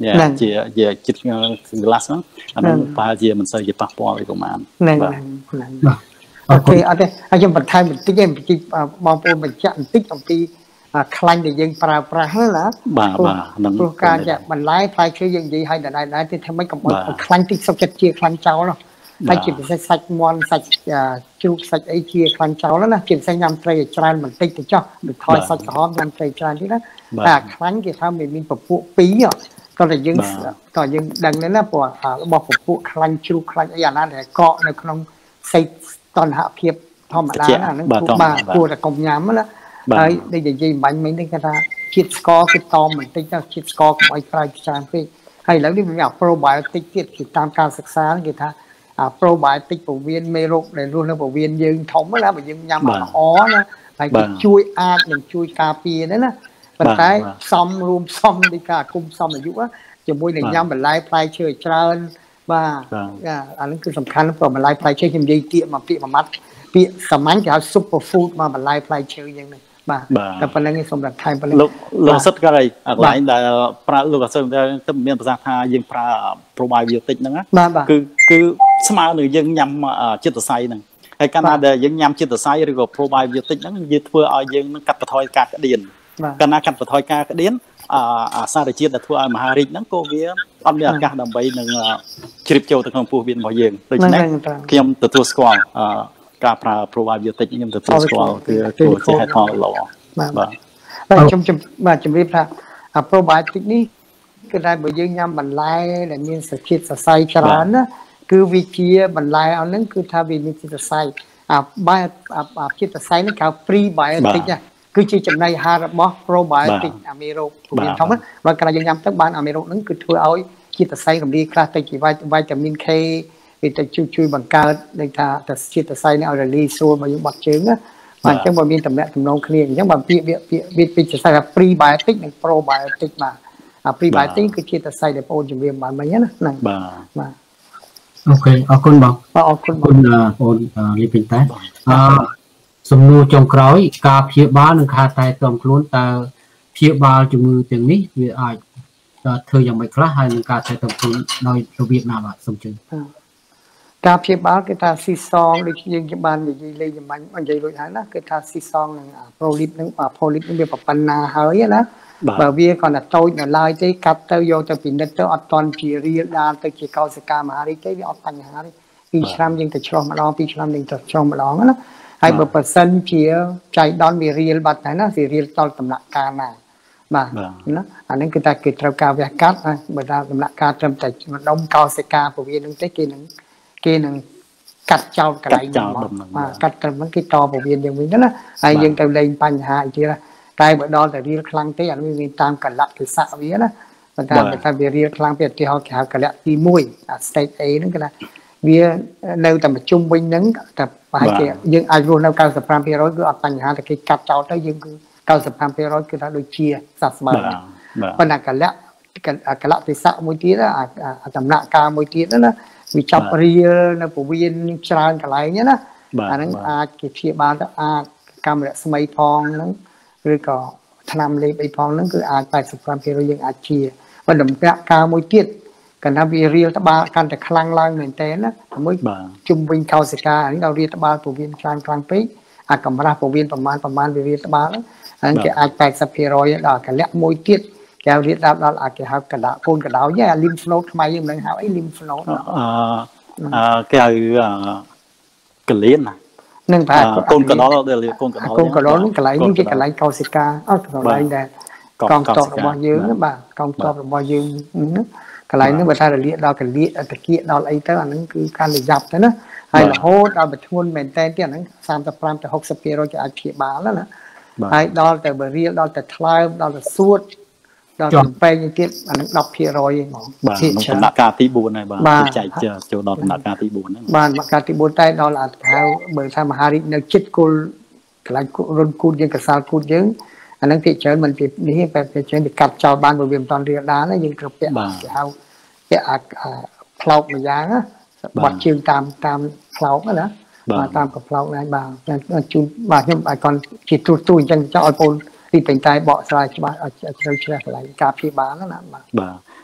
ជាជាចិត្ត glass ហ្នឹងអាហ្នឹងប្រហែលជាមិនសូវជាប៉ះពាល់អីប្រហែលហ្នឹងហ្នឹងអូខេអត់ទេហើយខ្ញុំបន្ថែមបន្តិចឯងបន្តិចបងប្អូនបញ្ជាក់បន្តិចអំពីខ្លាញ់ដែលយើងប្រើប្រាស់ហ្នឹងណាបាទបាទហ្នឹងព្រោះការចាក់បន្លែផ្លែឈើយើងនិយាយឲ្យដដែលដែរទេធ្វើម៉េចកុំឲ្យខ្លាញ់តិចសុខចិត្តជាខ្លាញ់ចោលនោះហើយជាពិសេសសាច់មាន់សាច់ជ្រូកសាច់អីជាខ្លាញ់ចោលណាជាពិសេសញ៉ាំត្រីឲ្យច្រើនបន្តិចទៅចុះដូចថយសាច់ក្រហមញ៉ាំត្រីច្រើនទៀតណាតែខ្លាញ់គេថាមានមានពពួកពីរក៏តែយើងក៏យើងដឹងដែរណាព្រោះរបស់ពពួកខ្លាញ់ជ្រូកខ្លាញ់អីអាណាដែលកកនៅក្នុងសេចតណ្ហភាពធម្មតាណាហ្នឹងបាទគួរតែកុំញ៉ាំណាហើយដូចនិយាយបាញ់មិញនេះគេថាជាតិស្ករគឺតមបន្តិចទៅជាតិស្ករកុំឲ្យប្រើច្រើនពេកហើយឥឡូវនេះមានអា probiotic ទៀតគឺតាមការសិក្សាគេថាអា probiotic ពោះវៀនមេរោគដែលរស់នៅពោះវៀនយើងធំណាបើយើងញ៉ាំល្អណាហើយវាជួយអាចនឹងជួយការពារដែរណាប៉ុន្តែសំរួមសំនៃការគុំសំអាយុជាមួយនឹងញ៉ាំបន្លែផ្លែឈើច្រើនបាទអាហ្នឹងគឺសំខាន់ព្រោះបន្លែផ្លែឈើខ្ញុំនិយាយទៀតមកពាក្យមួយម៉ាត់ពាក្យសាមញ្ញគេហៅ super food មកបន្លែផ្លែឈើយ៉ាងនេះបាទតែប៉ុណ្្នឹងឯងសូមបន្ថែមប៉ុណ្្នឹងលោកលោកសិតក៏ហើយអាកន្លែងដែលប្រើលោកអសិតទៅមានប្រសាសន៍ថាយើងប្រើ probiotic ហ្នឹងគឺគឺស្មើនឹងយើងញ៉ាំជាតិសរសៃហ្នឹងហើយកាលណាដែលយើងញ៉ាំជាតិសរសៃឬក៏ probiotic ហ្នឹងយើងធ្វើឲ្យយើងនឹងកាត់បន្ថយការក្តៀនកាលណាកាត់បន្ថយការក្តៀនអាសារជាតិដែលធ្វើឲ្យមហារីកហ្នឹងក៏វាអត់មានឱកាសដើម្បីនឹងជ្រាបចូលទៅក្នុងពោះវៀនរបស់យើងដូច្នេះខ្ញុំទទួលស្គាល់ការប្រើ probiotic ខ្ញុំទទួលស្គាល់គឺជាហេតុផលល្អបាទបាទខ្ញុំបាទជំរាបថាអា probiotic នេះគឺតែបើយើងញ៉ាំបន្លែដែលមានសជាតិសរសៃច្រើនណាគឺវាជាបន្លែអស់ហ្នឹងគឺថាវាមានជាតិសរសៃអាបែបអាជាតិសរសៃហ្នឹងគេហៅ prebiotic ណាគឺជាចំណីអាហាររបស់ probiotic អាមេរោគពោះវៀនធំបើកាលយើងញ៉ាំទៅបានអាមេរោគហ្នឹងគឺធ្វើឲ្យជាតិសរសៃរំលាយខ្លះទៅជាវីតាមីន K វាទៅជួយជួយបង្កើតដូចថាទៅជាតិសរសៃនេះឲ្យរលាយស្រួលមកយើងបាត់ជើងណាបាទអញ្ចឹងបើមានតំណែងតំណងគ្នាអញ្ចឹងបើពាក្យពាក្យវាពាក្យសរសៃថា prebiotic និង probiotic បាទអា prebiotic គឺជាតិសរសៃដែលបងអូនជំរាបបានមិញណាហ្នឹងបាទបាទអូខេអរគុណបងបាទអរគុណបងអូនលីពេញតែអឺសំណួរចុងក្រោយការព្យាបាលនិងការតែទាំខ្លួនតើព្យាបាលជំងឺទាំងនេះវាអាចធ្វើយ៉ាងម៉េចខ្លះហើយនឹងការតែទាំខ្លួនដោយរបៀបណាបាទសូមជឿការព្យាបាលគឺថាស៊ីសងដូចយើងជាបាននិយាយលេងចំបាញ់និយាយលួចហើយណាគឺថាស៊ីសងនឹងប្រូលីបនឹងប្រូលីបនឹងវាប៉ុណ្ណាហើយណាបើវាគាត់តែតូចនៅឡើយទេកាត់ទៅយកទៅពិនិត្យទៅអត់តន់ជារៀលដាល់ទៅជាកោសិកាមហារីកទេវាអត់បញ្ហាទេពីរឆ្នាំយើងទៅឆ្លោះម្ដងពីរឆ្នាំយើងទៅឆ្លោះម្ដងណាហើយបើប៉ះសិនជាចៃដន្យវារៀលបាត់ហើយណាវារៀលដល់ដំណាក់កាលណាបាទណាអានេះគឺថាគេត្រូវការវះកាត់ហើយបើថាដំណាក់កាលត្រឹមតែម្ដុំកោសិកាពោះវៀននឹងទេគេនឹងគេនឹងកាត់ចោលកន្លែងហ្នឹងបាទកាត់ត្រឹមហ្នឹងគេតពោះវៀនយ៉ាងវិញណាហើយយើងទៅលេងបញ្ហាអីទៀតតែបើដល់តែរៀលខ្លាំងទេអានេះវាតាមកលៈទេសៈវាណាបើថាបើថាវារៀលខ្លាំងពីឧទាហរណ៍គេហៅកលៈទីមួយអា stage A ហ្នឹងគេថាវានៅតែប្រជុំវិញហ្នឹងតែប្រហែលជាយើងអាចរស់នៅ កៅសិបប្រាំភាគរយ គឺអត់បញ្ហាតែគេកាត់ចោលទៅយើងគឺ កៅសិបប្រាំភាគរយ គឺថាដូចជាសះស្បើយប៉ុន្តែកលៈកលៈទេសៈមួយទៀតអាដំណាក់កាលមួយទៀតណាវាចាប់រៀលនៅពោះវៀនច្រើនកន្លែងណាអាហ្នឹងអាចគេព្យាបាលទៅអាចកាំរស្មីផងហ្នឹងឬក៏ថ្នាំលេបអីផងហ្នឹងគឺអាច แปดสิบห้าเปอร์เซ็นต์ យើងអាចជាបើដំណាក់កាលមួយទៀតកាលណាវារៀលត្បាល់កាន់តែខ្លាំងឡើងមែនតើណាមួយជុំវិញកោសិកានេះដល់រៀលត្បាល់ពោះវៀនខ្លាំងខ្លាំងពេកអាកម្រាស់ពោះវៀនប្រមាណប្រមាណវារៀលត្បាល់ហ្នឹងគេអាច แปดสิบเปอร์เซ็นต์ ដល់កលៈមួយទៀតគេរៀបដល់ដល់អាគេហៅកដោកូនកដោយអា lymph node ខ្មែរយើងមិនដឹងហៅអី lymph node អឺអឺគេហៅកលៀនណានឹងថាកូនកដោដែលកូនកដោកូនកដោនឹងកន្លែងនេះជាកន្លែងកោសិកាអត់កន្លែងដែលកងតបរបស់យើងបាទកងតបរបស់យើងកន្លែងនេះបើថារលាកដល់កលៀកតាគៀកដល់អីទៅអាហ្នឹងគឺការលយ៉ាប់ទៅណាហើយរហូតដល់បធ្ងន់មែនតើទៀតអាហ្នឹងសាមសិបប្រាំទៅហុកសិបភាគរយ គេអាចព្យាបាលណាហើយដល់ទៅបើរៀលដល់ទៅថ្លើមដល់ទៅសួតដល់ទៅពេញទៀតអាហ្នឹង 10ភាគរយ ឯងហ្មងបាទក្នុងដំណាក់កាលទីបួនហើយបាទចែកចូលដល់ដំណាក់កាលទីបួនហ្នឹងបាទដំណាក់កាលទីបួនតែដល់អាហៅបើថាមហារីកនៅចិត្តគល់កន្លែងរុនគូតយើងកសាលគូតយើងអាហ្នឹងភាគច្រើនមិនពីនេះតែភាគច្រើនគេកាត់ចោលបានបើវាមិនតាន់រៀលដាល់យើងត្រូវពាក់គេហៅពាក់អាផ្លោកមួយយ៉ាងណាបាត់ជើងតាមតាមផ្លោកណាបាទតាមកផ្លោកដែរបាទជូនបាទខ្ញុំឲ្យគាត់ជាទូទូអញ្ចឹងចោលឲ្យបងទីពេញតែបកស្រាយច្បាស់ឲ្យជ្រៅជ្រះកន្លែងការព្យាបាលណាបាទបាទ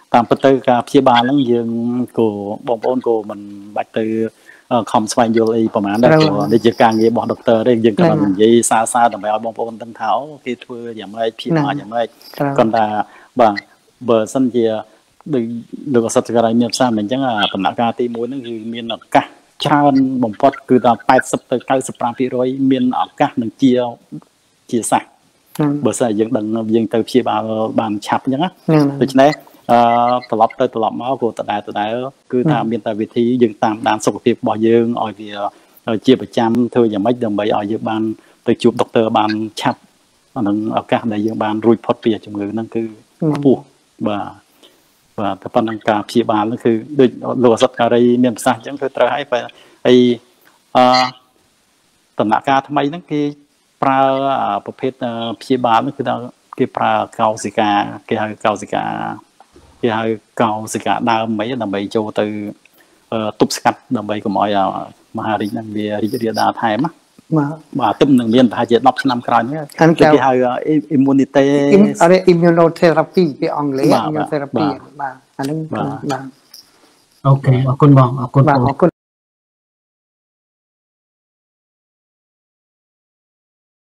តាមពិតទៅការព្យាបាលហ្នឹងយើងគោបងប្អូនគោមិនបាច់ទៅខំស្វែងយល់អីប្រហែលដែរព្រោះនេះជាការងាររបស់ដុកទ័រទេយើងគ្រាន់តែនិយាយសារសារដើម្បីឲ្យបងប្អូនដឹងថាអូគេធ្វើយ៉ាងម៉េចព្យាបាលយ៉ាងម៉េចគាត់ថាបាទបើសិនជាដូចលោកអសតការមានផ្សារមិនអញ្ចឹងដំណាក់កាលទីមួយហ្នឹងគឺមានឱកាសច្រើនបំផុតគឺថាแปดสิบទៅเก้าสิบห้าเปอร์เซ็นต์ មានឱកាសនឹងជាជាសះបើសិនយើងដឹងយើងទៅព្យាបាលបានឆាប់អញ្ចឹងណាដូច្នេះអឺត្រឡប់ទៅត្រឡប់មកក៏ដដែលដដែលគឺថាមានតែវិធីយើងតាមដានសុខភាពរបស់យើងឲ្យវាជាប្រចាំធ្វើយ៉ាងម៉េចដើម្បីឲ្យយើងបានទៅជួបដុកទ័របានឆាប់អានឹងឱកាសដែលយើងបានរួចផុតពីជំងឺហ្នឹងគឺខ្ពស់បាទបាទតែប៉ុណ្ណឹងការព្យាបាលហ្នឹងគឺដូចលោកអសតការីមានប្រសាសន៍អញ្ចឹងគឺត្រូវហើយហើយអឺដំណាក់កាលថ្មីហ្នឹងគេប្រើប្រភេទព្យាបាលហ្នឹងគឺថាគេប្រើកោសិកាគេហៅកោសិកាគេហៅកោសិកាដើមអីដើម្បីចូលទៅទប់ស្កាត់ដើម្បីកុំឲ្យមហារីកហ្នឹងវារីករាលដាលថែមណាបាទបាទទើបនឹងមានប្រហែលជាដប់ឆ្នាំក្រោយនេះគេហៅ immunity immunotherapy ពីអង់គ្លេស immunotherapy បាទអាហ្នឹងបាទអូខេអរគុណបងអរគុណបាទអរគុណ